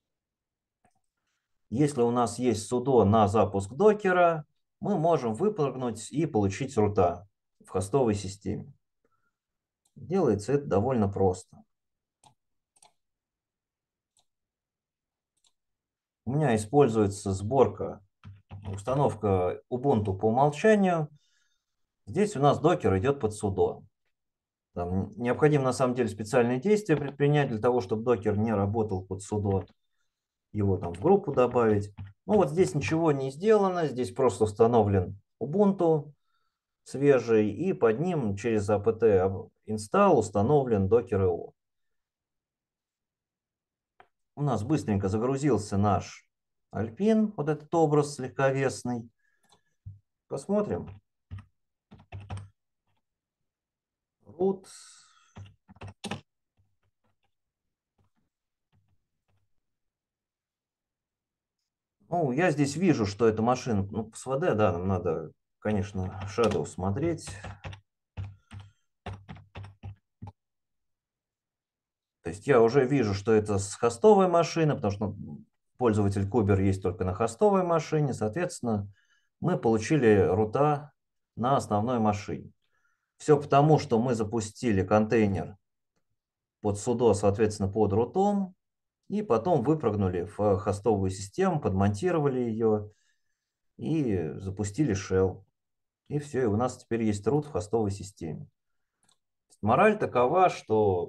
A: если у нас есть sudo на запуск докера, мы можем выпрыгнуть и получить рута в хостовой системе. Делается это довольно просто. У меня используется сборка, установка Ubuntu по умолчанию. Здесь у нас докер идет под sudo. Там необходимо на самом деле специальные действия предпринять для того, чтобы докер не работал под sudo. Его там в группу добавить. Ну вот здесь ничего не сделано. Здесь просто установлен Ubuntu свежий. И под ним через apt install установлен docker.io. У нас быстренько загрузился наш Alpine. Вот этот образ легковесный. Посмотрим. Root. Ну, я здесь вижу, что эта машина, ну, с вэ дэ, да, нам надо, конечно, Shadow смотреть. То есть я уже вижу, что это с хостовой машины, потому что пользователь Кубер есть только на хостовой машине. Соответственно, мы получили рута на основной машине. Все потому, что мы запустили контейнер под sudo, соответственно, под рутом, и потом выпрыгнули в хостовую систему, подмонтировали ее и запустили shell. И все, и у нас теперь есть root в хостовой системе. Мораль такова, что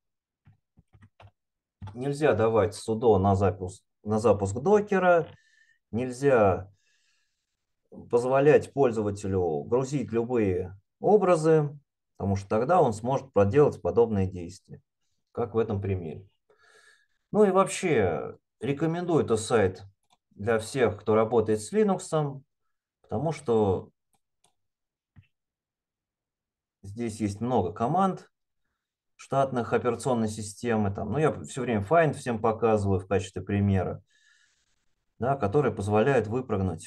A: нельзя давать sudo на запуск, на запуск докера, нельзя позволять пользователю грузить любые образы, потому что тогда он сможет проделать подобные действия, как в этом примере. Ну и вообще, рекомендую этот сайт для всех, кто работает с Linux, потому что здесь есть много команд штатных операционной системы. Там, ну, я все время Find всем показываю в качестве примера, да, которые позволяют выпрыгнуть.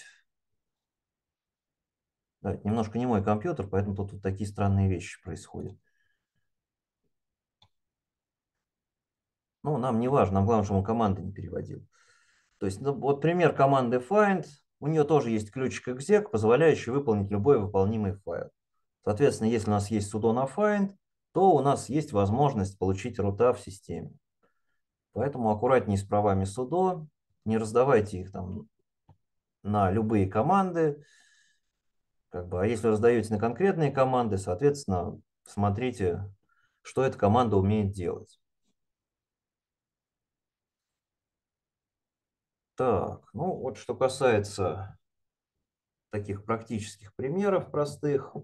A: Да, это немножко не мой компьютер, поэтому тут вот такие странные вещи происходят. Ну, нам не важно, нам главное, чтобы он команды не переводил. То есть, ну, вот пример команды find, у нее тоже есть ключик exec, позволяющий выполнить любой выполнимый файл. Соответственно, если у нас есть sudo на find, то у нас есть возможность получить рута в системе. Поэтому аккуратнее с правами sudo, не раздавайте их там на любые команды. Как бы, а если раздаете на конкретные команды, соответственно, смотрите, что эта команда умеет делать. Так, ну вот что касается таких практических примеров простых.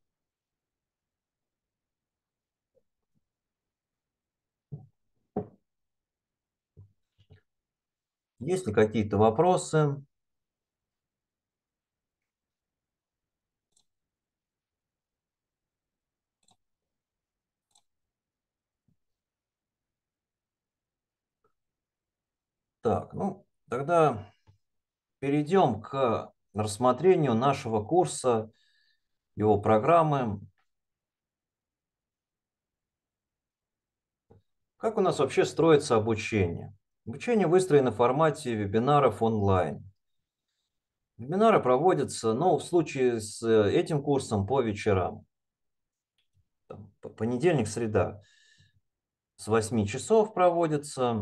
A: Есть ли какие-то вопросы? Так, ну тогда перейдем к рассмотрению нашего курса, его программы. Как у нас вообще строится обучение? Обучение выстроено в формате вебинаров онлайн. Вебинары проводятся, ну, в случае с этим курсом по вечерам. Там, понедельник, среда с восьми часов проводятся.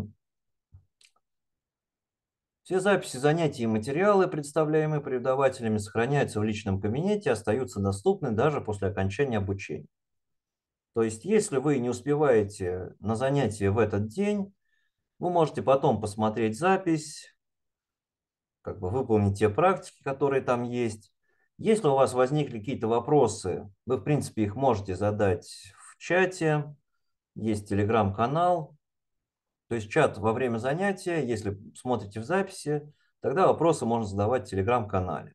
A: Все записи занятий и материалы, представляемые преподавателями, сохраняются в личном кабинете и остаются доступны даже после окончания обучения. То есть, если вы не успеваете на занятие в этот день, вы можете потом посмотреть запись, как бы выполнить те практики, которые там есть. Если у вас возникли какие-то вопросы, вы, в принципе, их можете задать в чате. Есть телеграм-канал. То есть чат во время занятия, если смотрите в записи, тогда вопросы можно задавать в телеграм-канале.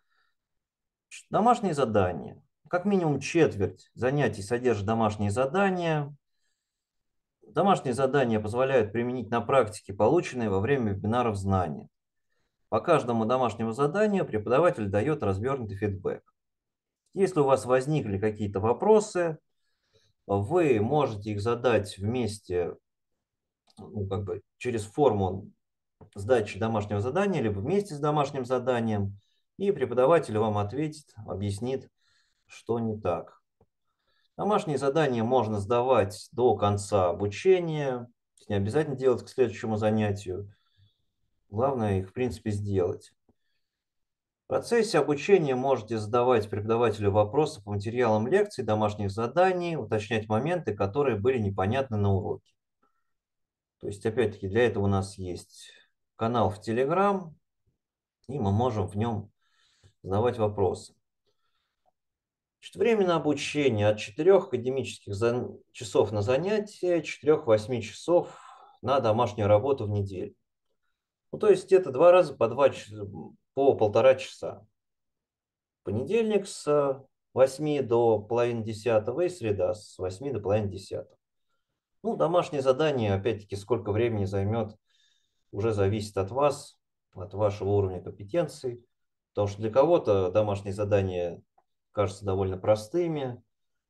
A: Домашние задания. Как минимум четверть занятий содержит домашние задания. Домашние задания позволяют применить на практике полученные во время вебинаров знания. По каждому домашнему заданию преподаватель дает развернутый фидбэк. Если у вас возникли какие-то вопросы, вы можете их задать вместе, ну, как бы через форму сдачи домашнего задания, либо вместе с домашним заданием, и преподаватель вам ответит, объяснит, что не так. Домашние задания можно сдавать до конца обучения, не обязательно делать к следующему занятию. Главное их, в принципе, сделать. В процессе обучения можете задавать преподавателю вопросы по материалам лекций, домашних заданий, уточнять моменты, которые были непонятны на уроке. То есть, опять-таки, для этого у нас есть канал в Telegram, и мы можем в нем задавать вопросы. Значит, время на обучение от четырёх академических часов на занятия, четырёх-восьми часов на домашнюю работу в неделю. Ну, то есть это два раза по, два, по полтора часа. Понедельник с восьми до половины десятого и среда с восьми до половины десятого. Ну, домашнее задание, опять-таки, сколько времени займет, уже зависит от вас, от вашего уровня компетенций. Потому что для кого-то домашние задания кажутся довольно простыми.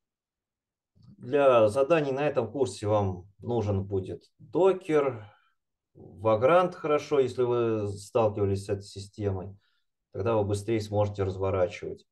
A: Для заданий на этом курсе вам нужен будет Docker, Vagrant хорошо, если вы сталкивались с этой системой. Тогда вы быстрее сможете разворачивать.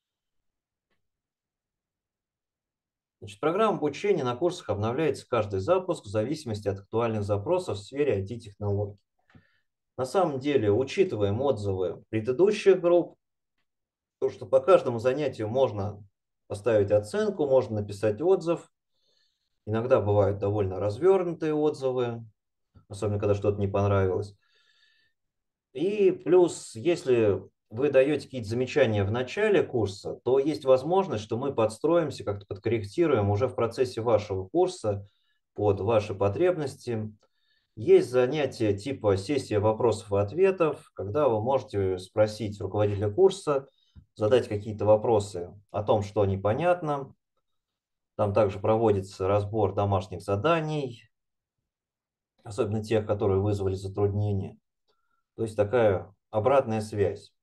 A: Значит, программа обучения на курсах обновляется каждый запуск в зависимости от актуальных запросов в сфере ай ти-технологий. На самом деле, учитываем отзывы предыдущих групп, то, что по каждому занятию можно поставить оценку, можно написать отзыв. Иногда бывают довольно развернутые отзывы, особенно когда что-то не понравилось. И плюс, если вы даете какие-то замечания в начале курса, то есть возможность, что мы подстроимся, как-то подкорректируем уже в процессе вашего курса под ваши потребности. Есть занятия типа сессия вопросов и ответов, когда вы можете спросить руководителя курса, задать какие-то вопросы о том, что непонятно. Там также проводится разбор домашних заданий, особенно тех, которые вызвали затруднения. То есть такая обратная связь.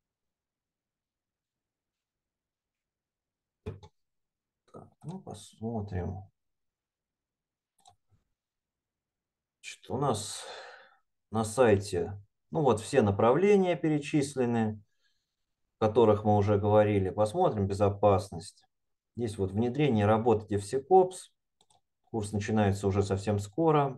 A: Так, ну, посмотрим. Что у нас на сайте? Ну вот все направления перечислены, о которых мы уже говорили. Посмотрим безопасность. Здесь вот внедрение работы DevSecOps. Курс начинается уже совсем скоро.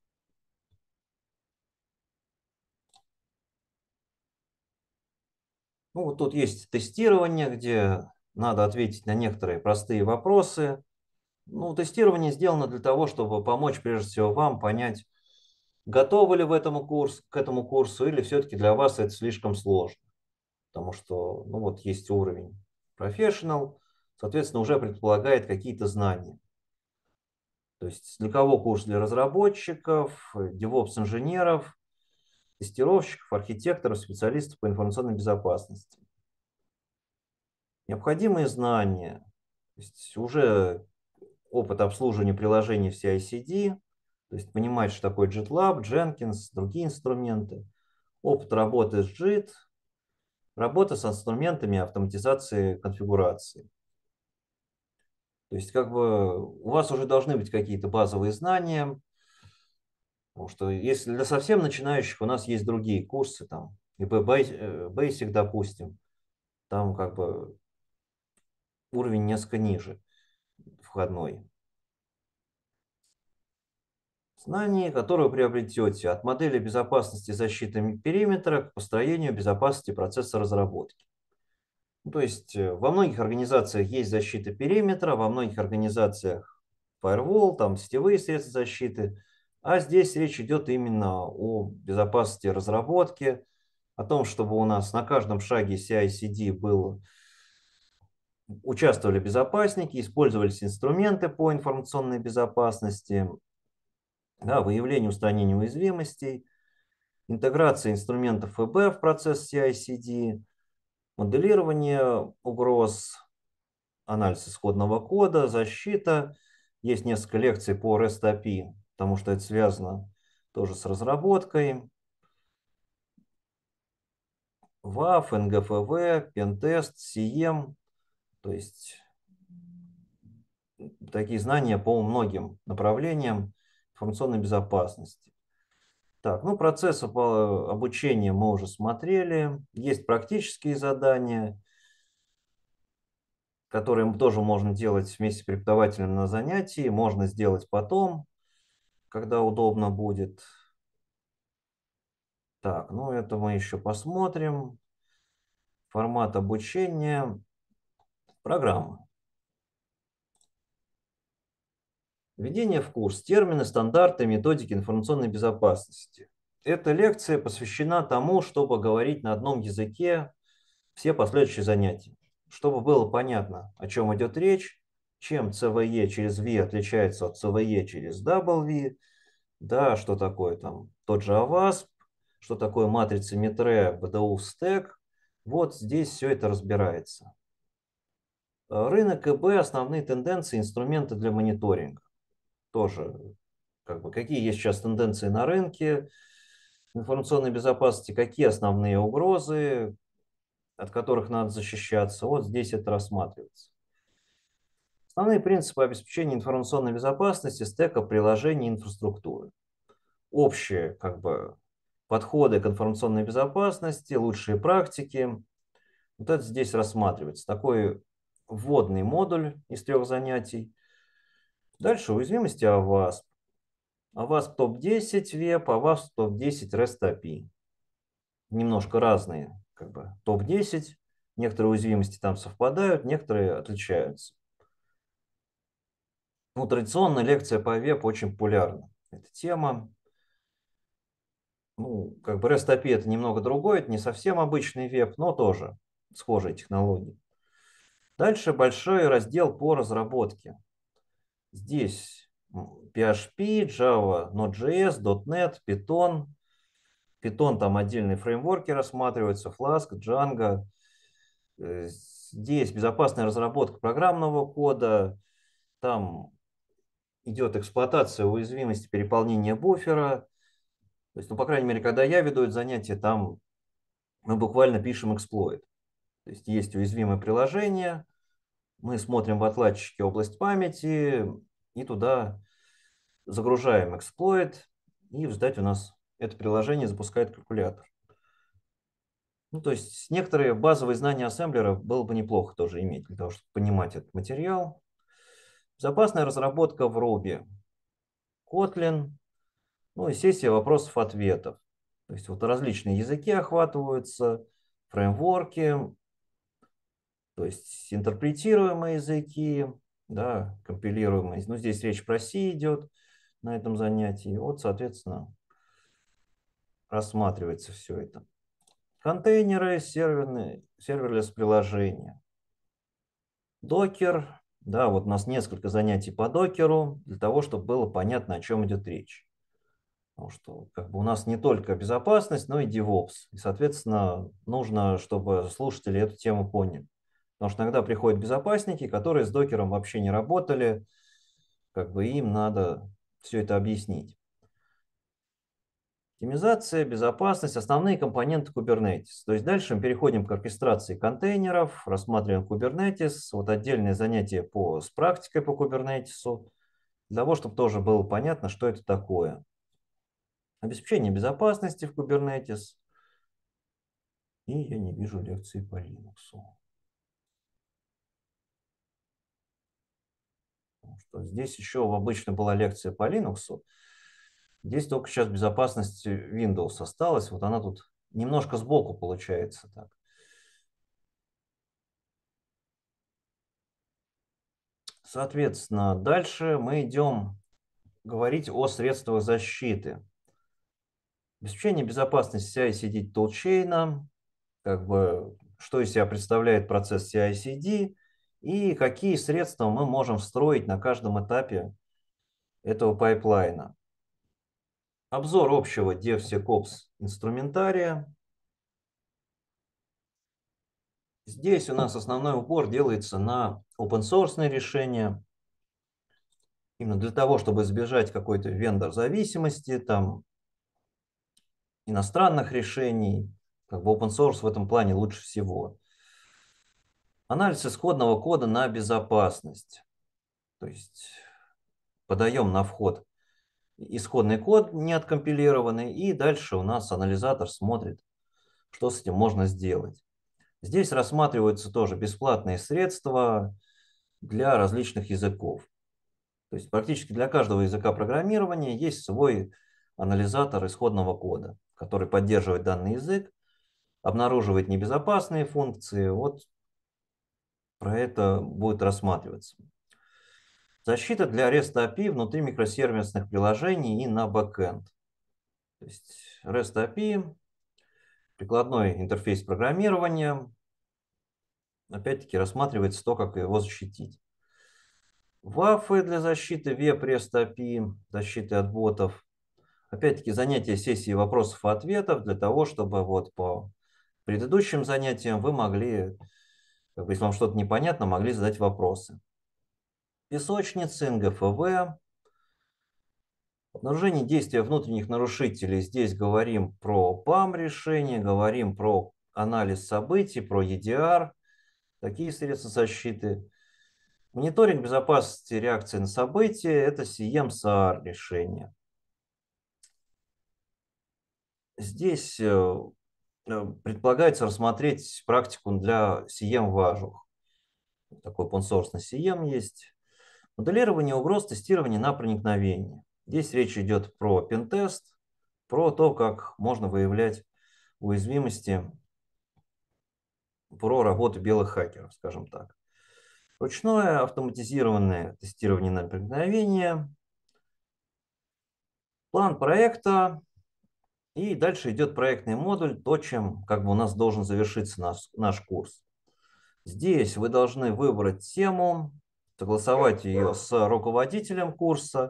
A: Ну вот тут есть тестирование, где надо ответить на некоторые простые вопросы. Ну, тестирование сделано для того, чтобы помочь прежде всего вам понять, готовы ли в этому курс, к этому курсу, или все-таки для вас это слишком сложно. Потому что, ну вот есть уровень Professional, соответственно, уже предполагает какие-то знания. То есть для кого курс? Для разработчиков, DevOps-инженеров, тестировщиков, архитекторов, специалистов по информационной безопасности. Необходимые знания. То есть уже опыт обслуживания приложений в си ай си ди, то есть понимать, что такое GitLab, Jenkins, другие инструменты. Опыт работы с джит, работа с инструментами автоматизации конфигурации. То есть как бы у вас уже должны быть какие-то базовые знания, потому что если для совсем начинающих у нас есть другие курсы, там И Basic, допустим, там как бы уровень несколько ниже входной. Знания, которые вы приобретете от модели безопасности защиты периметра к построению безопасности процесса разработки. Ну, то есть э, во многих организациях есть защита периметра, во многих организациях firewall, там сетевые средства защиты, а здесь речь идет именно о безопасности разработки, о том, чтобы у нас на каждом шаге си ай си ди был, участвовали безопасники, использовались инструменты по информационной безопасности, да, выявлению и устранению уязвимостей, интеграция инструментов и би в процесс си ай си ди, моделирование угроз, анализ исходного кода, защита. Есть несколько лекций по REST эй пи ай, потому что это связано тоже с разработкой. ваф, эн джи эф ви, пентест, си эм. То есть такие знания по многим направлениям информационной безопасности. Так, ну процессы по обучению мы уже смотрели. Есть практические задания, которые тоже можно делать вместе с преподавателем на занятии. Можно сделать потом, когда удобно будет. Так, ну это мы еще посмотрим. Формат обучения. Программа. Введение в курс. Термины, стандарты, методики информационной безопасности. Эта лекция посвящена тому, чтобы говорить на одном языке все последующие занятия. Чтобы было понятно, о чем идет речь, чем си ви и через V отличается от си ви и через дабл ви, да, что такое там тот же авасп, что такое матрица Mitre, би ди ю стек. Вот здесь все это разбирается. Рынок ИБ, основные тенденции, инструменты для мониторинга. Тоже, как бы, какие есть сейчас тенденции на рынке информационной безопасности, какие основные угрозы, от которых надо защищаться. Вот здесь это рассматривается. Основные принципы обеспечения информационной безопасности стека приложений и инфраструктуры. Общие, как бы, подходы к информационной безопасности, лучшие практики. Вот это здесь рассматривается. Такой вводный модуль из трех занятий. Дальше уязвимости авасп. авасп топ десять веб, авасп топ десять REST эй пи ай. Немножко разные, как бы, топ десять. Некоторые уязвимости там совпадают, некоторые отличаются. Ну, традиционная лекция по веб очень популярна. Эта тема. Ну, как бы REST эй пи ай это немного другое, это не совсем обычный веб, но тоже схожие технологии. Дальше большой раздел по разработке. Здесь пи эйч пи, Java, Node.js, .NET, Python. Python там отдельные фреймворки рассматриваются, Flask, Django. Здесь безопасная разработка программного кода. Там идет эксплуатация уязвимости переполнения буфера. То есть, ну, по крайней мере, когда я веду это занятие, там мы буквально пишем эксплойт. То есть есть уязвимое приложение, мы смотрим в отладчике область памяти и туда загружаем эксплойт, и в результате у нас это приложение запускает калькулятор. Ну, то есть некоторые базовые знания ассемблера было бы неплохо тоже иметь, для того, чтобы понимать этот материал. Безопасная разработка в Ruby, Kotlin, ну и сессия вопросов-ответов. То есть вот различные языки охватываются, фреймворки, то есть интерпретируемые языки, да, компилируемые. Ну, здесь речь про C идет на этом занятии. Вот, соответственно, рассматривается все это. Контейнеры, серверные, серверлес приложения. Докер. Да, вот у нас несколько занятий по докеру, для того, чтобы было понятно, о чем идет речь. Потому что как бы у нас не только безопасность, но и DevOps. И, соответственно, нужно, чтобы слушатели эту тему поняли. Потому что иногда приходят безопасники, которые с докером вообще не работали, как бы им надо все это объяснить. Оптимизация, безопасность, основные компоненты Kubernetes. То есть дальше мы переходим к оркестрации контейнеров, рассматриваем Kubernetes, вот отдельное занятие по, с практикой по Kubernetes, для того, чтобы тоже было понятно, что это такое. Обеспечение безопасности в Kubernetes, И я не вижу лекции по Linux. Потому что здесь еще обычно была лекция по Linux. Здесь только сейчас безопасность Windows осталась. Вот она тут немножко сбоку получается так. Соответственно, дальше мы идем говорить о средствах защиты. Обеспечение безопасности си ай си ди тулчейна, как бы, что из себя представляет процесс си ай си ди и какие средства мы можем встроить на каждом этапе этого пайплайна. Обзор общего DevSecOps инструментария. Здесь у нас основной упор делается на open-source решения, именно для того, чтобы избежать какой-то вендор-зависимости, там, иностранных решений. Как бы open source в этом плане лучше всего. Анализ исходного кода на безопасность. То есть подаем на вход исходный код не откомпилированный, и дальше у нас анализатор смотрит, что с этим можно сделать. Здесь рассматриваются тоже бесплатные средства для различных языков. То есть практически для каждого языка программирования есть свой анализатор исходного кода, который поддерживает данный язык, обнаруживает небезопасные функции. Вот про это будет рассматриваться. Защита для REST эй пи ай внутри микросервисных приложений и на бэкэнд. То есть REST эй пи ай, прикладной интерфейс программирования, опять-таки рассматривается то, как его защитить. вафы для защиты, веб REST эй пи ай, защиты от ботов. Опять-таки занятия сессии вопросов и ответов для того, чтобы вот по предыдущим занятиям вы могли, как бы, если вам что-то непонятно, могли задать вопросы. Песочницы, эн гэ эф вэ. Обнаружение действия внутренних нарушителей. Здесь говорим про пам решение, говорим про анализ событий, про и ди ар, такие средства защиты. Мониторинг безопасности реакции на события – это си эм эс эй ар решение. Здесь предполагается рассмотреть практику для си эм-важух. Такой open-source си эм есть. Моделирование угроз, тестирование на проникновение. Здесь речь идет про пентест, про то, как можно выявлять уязвимости, про работу белых хакеров, скажем так. Ручное автоматизированное тестирование на проникновение, план проекта, и дальше идет проектный модуль, то, чем как бы у нас должен завершиться наш, наш курс. Здесь вы должны выбрать тему, согласовать ее с руководителем курса.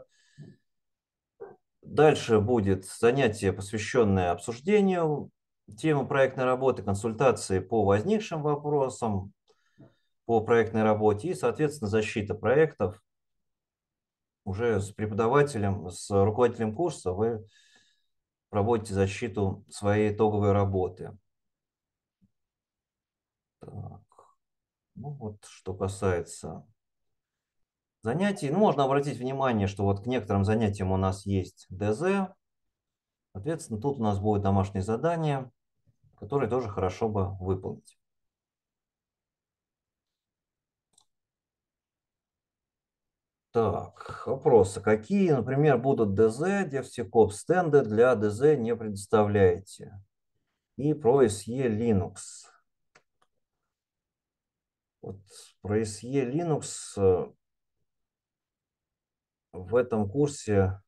A: Дальше будет занятие, посвященное обсуждению темы проектной работы, консультации по возникшим вопросам по проектной работе и, соответственно, защита проектов. Уже с преподавателем, с руководителем курса вы проводите защиту своей итоговой работы. Так. Ну вот, что касается занятий, ну, можно обратить внимание, что вот к некоторым занятиям у нас есть дэ зэ. Соответственно, тут у нас будет домашнее задание, которое тоже хорошо бы выполнить. Так, вопросы. Какие, например, будут дэ зэ, DevSecOps стенды для дэ зэ не предоставляете? И про эс и Linux. Вот про эс и Linux в этом курсе,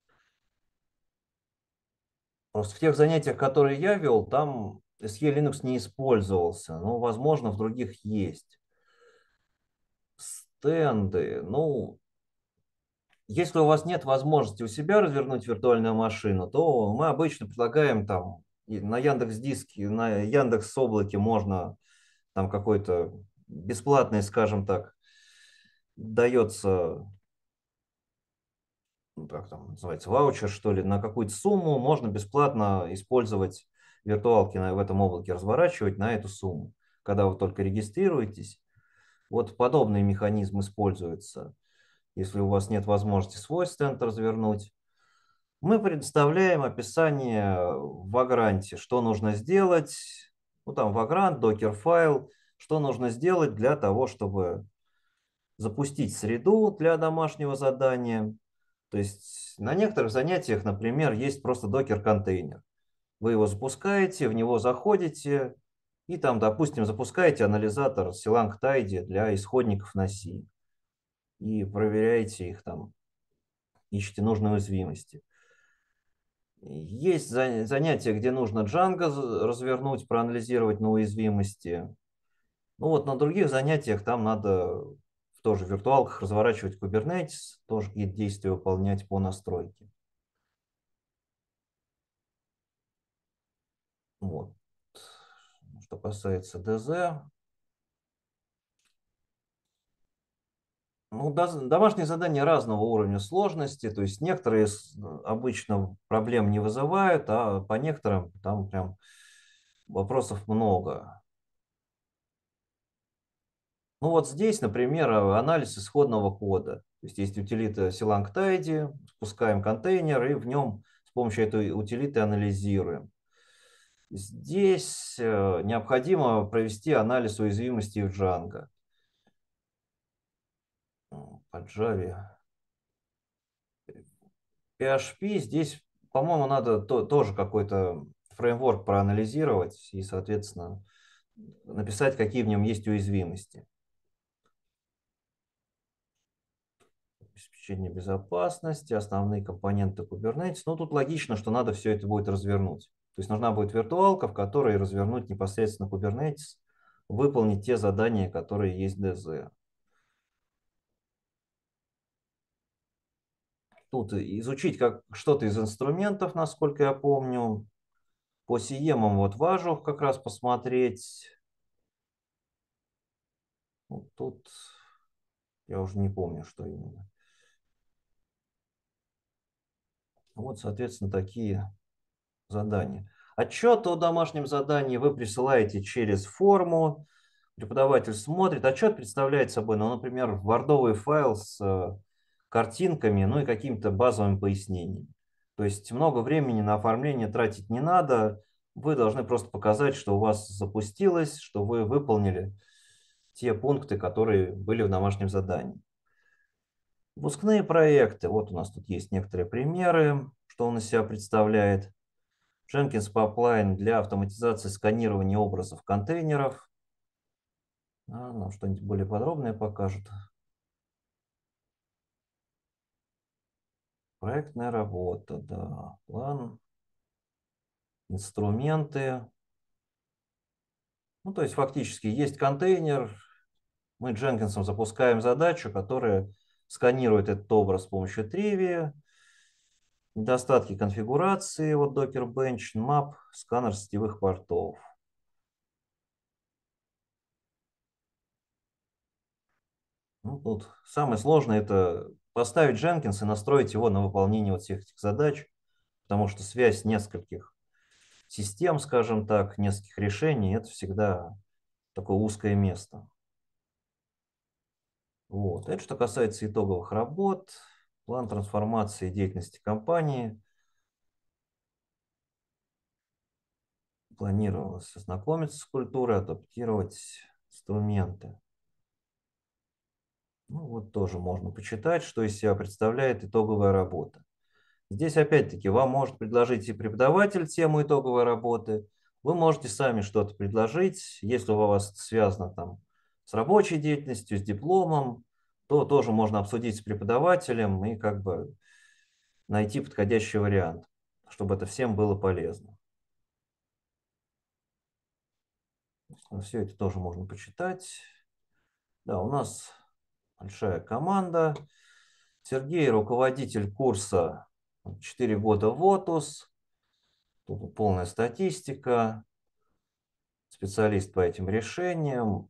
A: просто в тех занятиях, которые я вел, там эс и Linux не использовался, но, возможно, в других есть. Стенды, ну, если у вас нет возможности у себя развернуть виртуальную машину, то мы обычно предлагаем там на Яндекс.Диске, на Яндекс.Облаке можно там какой-то бесплатный, скажем так, дается, ну, как там называется, ваучер, что ли, на какую-то сумму можно бесплатно использовать виртуалки в этом облаке, разворачивать на эту сумму. Когда вы только регистрируетесь, вот подобный механизм используется. Если у вас нет возможности свой стенд развернуть, мы предоставляем описание в Вагранте, что нужно сделать, Ну, там Vagrant, Docker-файл. Что нужно сделать для того, чтобы запустить среду для домашнего задания? То есть на некоторых занятиях, например, есть просто докер-контейнер. Вы его запускаете, в него заходите и там, допустим, запускаете анализатор Silang-Tidy для исходников на C и проверяете их там, ищете нужные уязвимости. Есть занятия, где нужно Django развернуть, проанализировать на уязвимости. Ну вот на других занятиях там надо тоже в виртуалках разворачивать Kubernetes, тоже какие-то действия выполнять по настройке. Вот. Что касается ди зет, ну, домашние задания разного уровня сложности, то есть некоторые обычно проблем не вызывают, а по некоторым там прям вопросов много. Ну вот здесь, например, анализ исходного кода. То есть есть утилита Silang-Tidy, спускаем контейнер и в нем с помощью этой утилиты анализируем. Здесь э, необходимо провести анализ уязвимостей в Django. По Java. пи эйч пи здесь, по-моему, надо то, тоже какой-то фреймворк проанализировать и, соответственно, написать, какие в нем есть уязвимости. Обеспечение безопасности, основные компоненты Kubernetes. Ну, тут логично, что надо все это будет развернуть. То есть нужна будет виртуалка, в которой развернуть непосредственно Kubernetes, выполнить те задания, которые есть в ди зет. Тут изучить как что-то из инструментов, насколько я помню. По сиемам вот важу как раз посмотреть. Вот тут я уже не помню, что именно. Вот, соответственно, такие задания. Отчет о домашнем задании вы присылаете через форму. Преподаватель смотрит. Отчет представляет собой, ну, например, вордовый файл с э, картинками, ну и какими-то базовыми пояснениями. То есть много времени на оформление тратить не надо. Вы должны просто показать, что у вас запустилось, что вы выполнили те пункты, которые были в домашнем задании. Выпускные проекты. Вот у нас тут есть некоторые примеры, что он из себя представляет. Jenkins Pipeline для автоматизации сканирования образов контейнеров. А, нам что-нибудь более подробное покажет. Проектная работа, да. План, инструменты. Ну, то есть фактически есть контейнер. Мы Jenkins запускаем задачу, которая сканирует этот образ с помощью Trivia. Недостатки конфигурации, вот Docker Bench, map, сканер сетевых портов. Ну, тут самое сложное — это поставить Jenkins и настроить его на выполнение вот всех этих задач, потому что связь нескольких систем, скажем так, нескольких решений — это всегда такое узкое место. Вот. Это что касается итоговых работ, план трансформации деятельности компании. Планировалось ознакомиться с культурой, адаптировать инструменты. Ну, вот тоже можно почитать, что из себя представляет итоговая работа. Здесь опять-таки вам может предложить и преподаватель тему итоговой работы. Вы можете сами что-то предложить. Если у вас связано там с рабочей деятельностью, с дипломом, то тоже можно обсудить с преподавателем и как бы найти подходящий вариант, чтобы это всем было полезно. Все это тоже можно почитать. Да, у нас большая команда. Сергей — руководитель курса четыре года в ОТУС. Тут полная статистика. Специалист по этим решениям.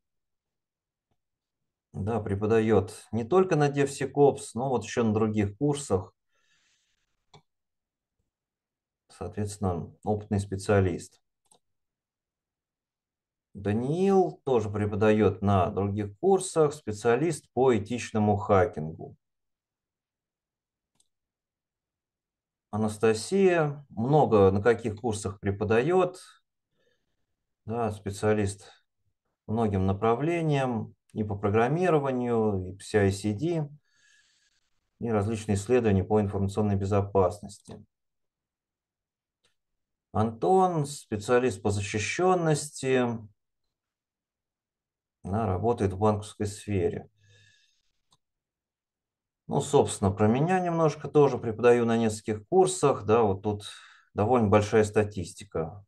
A: Да, преподает не только на DevSecOps, но вот еще на других курсах. Соответственно, опытный специалист. Даниил тоже преподает на других курсах, специалист по этичному хакингу. Анастасия много на каких курсах преподает. да, специалист по многим направлениям, и по программированию, и по си ай си ди, и различные исследования по информационной безопасности. Антон, специалист по защищенности, да, работает в банковской сфере. Ну, собственно, про меня немножко тоже преподаю на нескольких курсах. Да, вот тут довольно большая статистика.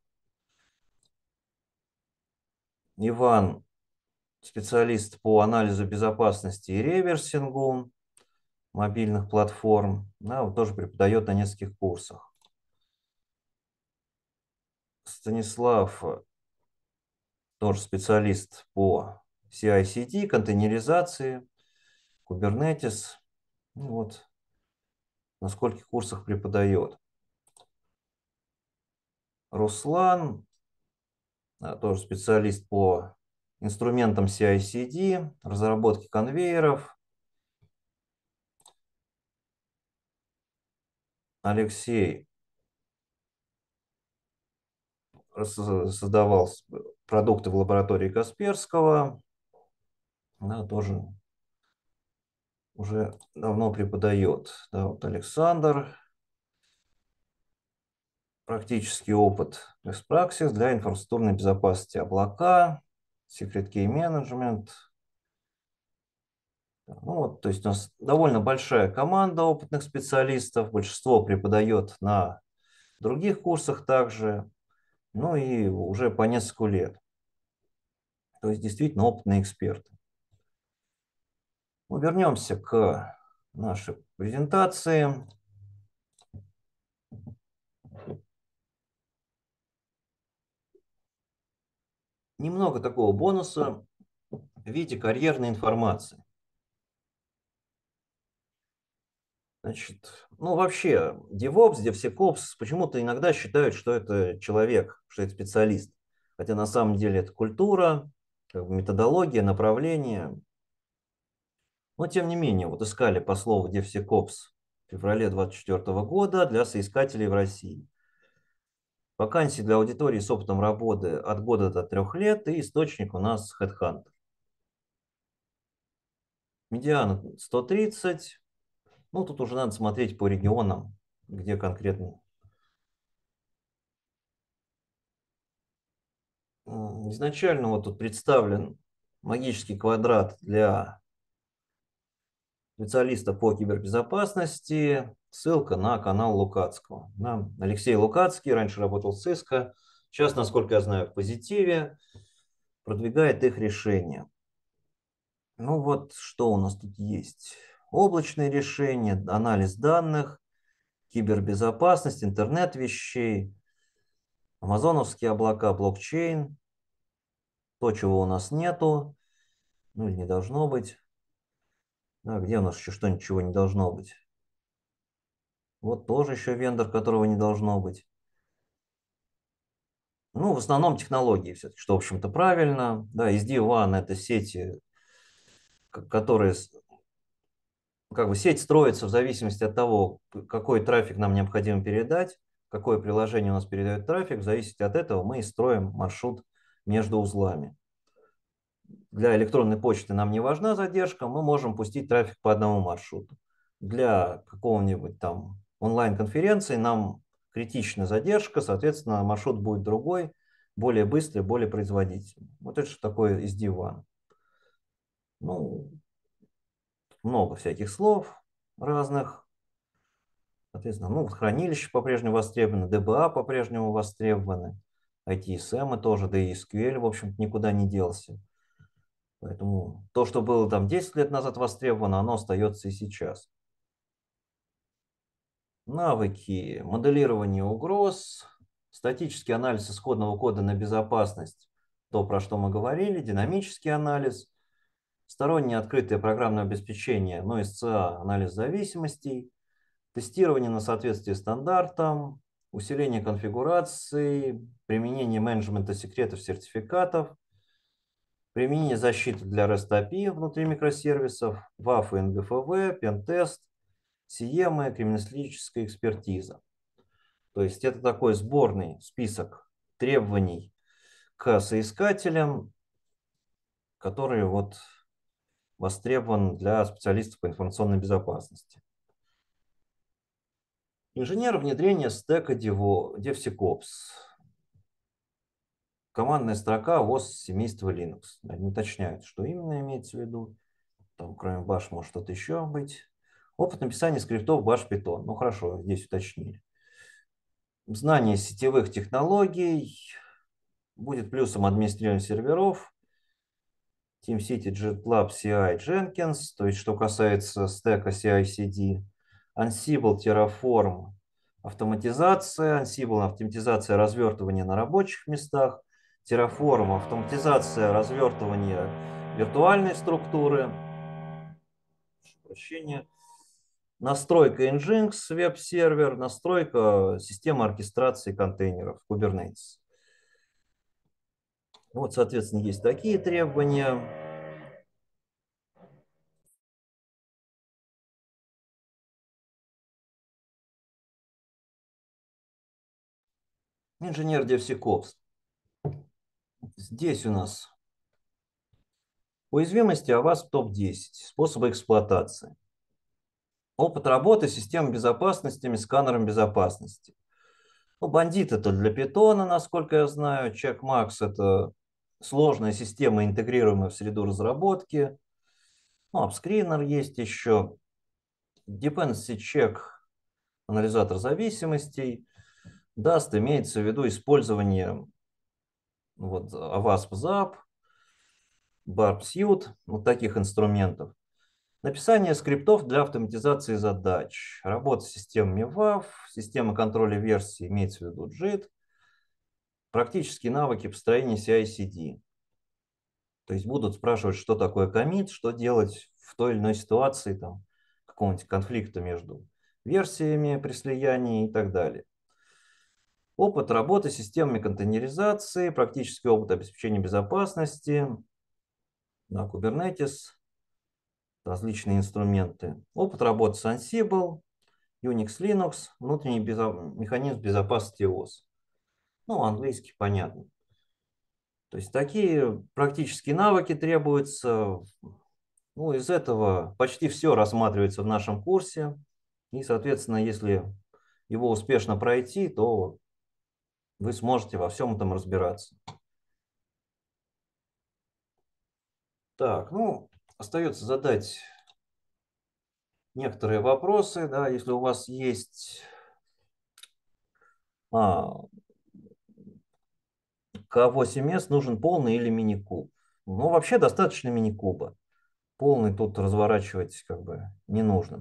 A: Иван, специалист по анализу безопасности и реверсингу мобильных платформ. Да, вот тоже преподает на нескольких курсах. Станислав, тоже специалист по си ай си ди, контейнеризации, Kubernetes. Ну, вот на скольких курсах преподает. Руслан, тоже специалист по инструментам си ай си ди, разработке конвейеров. Алексей создавал продукты в лаборатории Касперского. Да, тоже уже давно преподает. Да, вот Александр. Практический опыт best practice для инфраструктурной безопасности. Облака, Secret Key Management. Ну, вот, то есть у нас довольно большая команда опытных специалистов. Большинство преподает на других курсах также. Ну и уже по несколько лет. То есть действительно опытные эксперты. Ну, вернемся к нашей презентации. Немного такого бонуса в виде карьерной информации. Значит, ну вообще, DevOps, DevSecOps почему-то иногда считают, что это человек, что это специалист. Хотя на самом деле это культура, как бы методология, направление. Но тем не менее, вот искали по слову DevSecOps в феврале две тысячи двадцать четвёртого года для соискателей в России. Вакансии для аудитории с опытом работы от года до трех лет, и источник у нас HeadHunter. Медиана сто тридцать. Ну, тут уже надо смотреть по регионам, где конкретно. Изначально вот тут представлен магический квадрат для специалиста по кибербезопасности. Ссылка на канал Лукацкого. Да. Алексей Лукацкий раньше работал в Cisco. Сейчас, насколько я знаю, в Позитиве. Продвигает их решения. Ну вот, что у нас тут есть? Облачные решения, анализ данных, кибербезопасность, интернет вещей, амазоновские облака, блокчейн. То, чего у нас нету, ну или не должно быть. Да, где у нас еще что ничего не должно быть? Вот тоже еще вендор, которого не должно быть. Ну, в основном технологии все-таки, что, в общем-то, правильно. Да, эс ди ван – это сети, которые, как бы сеть строится в зависимости от того, какой трафик нам необходимо передать, какое приложение у нас передает трафик. В зависимости от этого мы и строим маршрут между узлами. Для электронной почты нам не важна задержка, мы можем пустить трафик по одному маршруту. Для какого-нибудь там онлайн-конференции нам критична задержка, соответственно, маршрут будет другой, более быстрый, более производительный. Вот это что такое эс ди ван. Ну, много всяких слов разных. Соответственно, ну, хранилище по-прежнему востребовано, ди би эй по-прежнему востребованы, ай ти эс эм тоже, да и эс кью эль, в общем-то, никуда не делся. Поэтому то, что было там десять лет назад востребовано, оно остается и сейчас. Навыки моделирования угроз, статический анализ исходного кода на безопасность, то, про что мы говорили, динамический анализ, стороннее открытое программное обеспечение, ну, эс си эй, анализ зависимостей, тестирование на соответствие стандартам, усиление конфигурации, применение менеджмента секретов сертификатов, применение защиты для REST эй пи ай внутри микросервисов, ваф и эн гэ эф вэ, пентест, сиемы, криминалистическая экспертиза. То есть это такой сборный список требований к соискателям, которые вот востребован для специалистов по информационной безопасности. Инженер внедрения стека DevSecOps. Командная строка ОС семейства Linux. Они уточняют, что именно имеется в виду. Там, кроме Bash, может что-то еще быть. Опыт написания скриптов Bash Python. Ну хорошо, здесь уточнили. Знание сетевых технологий. Будет плюсом администрирование серверов. TeamCity, GitLab, си ай, Jenkins. То есть, что касается стека си ай си ди. Ansible, Terraform, автоматизация. Ansible, автоматизация развертывания на рабочих местах. Terraform, автоматизация развертывания виртуальной структуры. Прощения. Настройка Nginx, веб-сервер, настройка системы оркестрации контейнеров Kubernetes. Вот, соответственно, есть такие требования. Инженер DevSecOps. Здесь у нас уязвимости АВАСП топ десять. Способы эксплуатации. Опыт работы с системой безопасности, сканером безопасности. Ну, бандит это для питона, насколько я знаю. Checkmarx это сложная система, интегрируемая в среду разработки. Ну, апскринер есть еще. Dependency check, анализатор зависимостей. Даст имеется в виду использование вот, авасп зап, барп сьют, вот таких инструментов. Написание скриптов для автоматизации задач. Работа с системами вав, система контроля версий, имеется в виду джит. Практические навыки построения си ай си ди. То есть будут спрашивать, что такое коммит, что делать в той или иной ситуации, там, какого-нибудь конфликта между версиями при слиянии и так далее. Опыт работы с системами контейнеризации, практический опыт обеспечения безопасности на Kubernetes, различные инструменты. Опыт работы с Ansible, Unix, Linux, внутренний безо... механизм безопасности ОС. Ну, английский понятно. То есть такие практические навыки требуются. Ну, из этого почти все рассматривается в нашем курсе. И, соответственно, если его успешно пройти, то вы сможете во всем этом разбираться. Так, ну, остается задать некоторые вопросы, да, если у вас есть а, к восемь эс нужен полный или мини-куб. Ну, вообще достаточно мини-куба. Полный тут разворачивать как бы не нужно.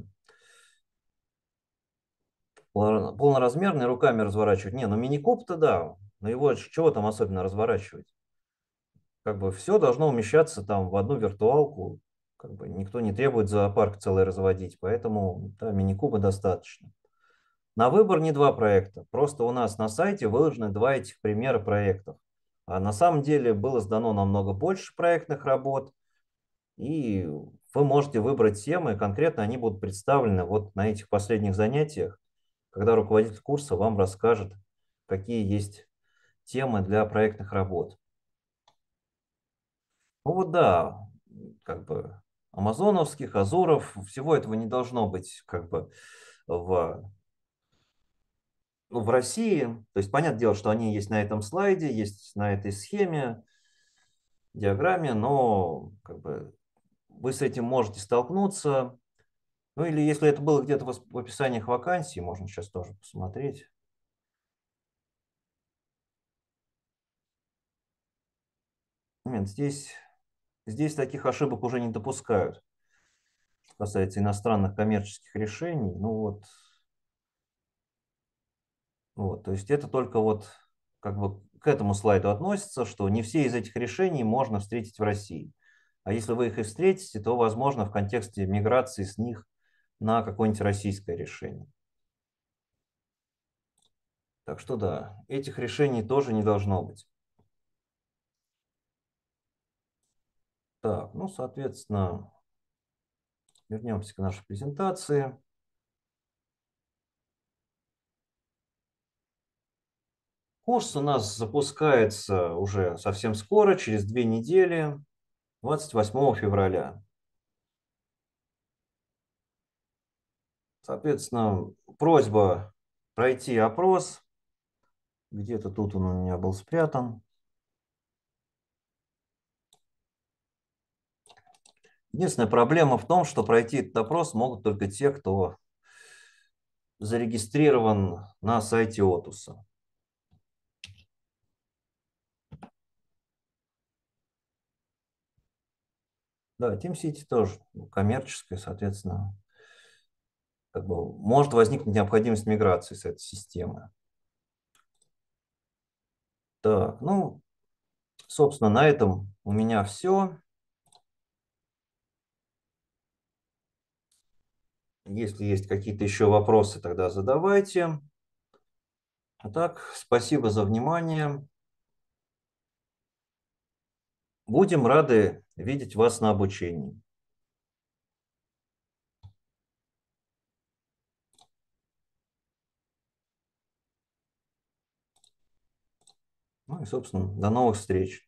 A: Полноразмерный руками разворачивать. Не, ну мини-куб-то да, но его чего там особенно разворачивать? Как бы все должно умещаться там в одну виртуалку. Как бы никто не требует зоопарк целый разводить, поэтому да, мини-куба достаточно. На выбор не два проекта. Просто у нас на сайте выложены два этих примера проектов. А на самом деле было сдано намного больше проектных работ. И вы можете выбрать темы, конкретно они будут представлены вот на этих последних занятиях, когда руководитель курса вам расскажет, какие есть темы для проектных работ. Ну вот да, как бы амазоновских, азуров, всего этого не должно быть как бы в, ну, в России. То есть понятное дело, что они есть на этом слайде, есть на этой схеме, диаграмме, но как бы вы с этим можете столкнуться. Ну или если это было где-то в описаниях вакансий, можно сейчас тоже посмотреть. Нет, здесь, здесь таких ошибок уже не допускают. Что касается иностранных коммерческих решений, ну вот, вот, то есть это только вот как бы к этому слайду относится, что не все из этих решений можно встретить в России. А если вы их и встретите, то, возможно, в контексте миграции с них на какое-нибудь российское решение. Так что да, этих решений тоже не должно быть. Так, ну, соответственно, вернемся к нашей презентации. Курс у нас запускается уже совсем скоро, через две недели, двадцать восьмого февраля. Соответственно, просьба пройти опрос. Где-то тут он у меня был спрятан. Единственная проблема в том, что пройти этот опрос могут только те, кто зарегистрирован на сайте Отуса. Да, TeamCity тоже коммерческая, соответственно, как бы может возникнуть необходимость миграции с этой системы. Так, ну, собственно, на этом у меня все. Если есть какие-то еще вопросы, тогда задавайте. А так, спасибо за внимание. Будем рады видеть вас на обучении. Ну и, собственно, до новых встреч.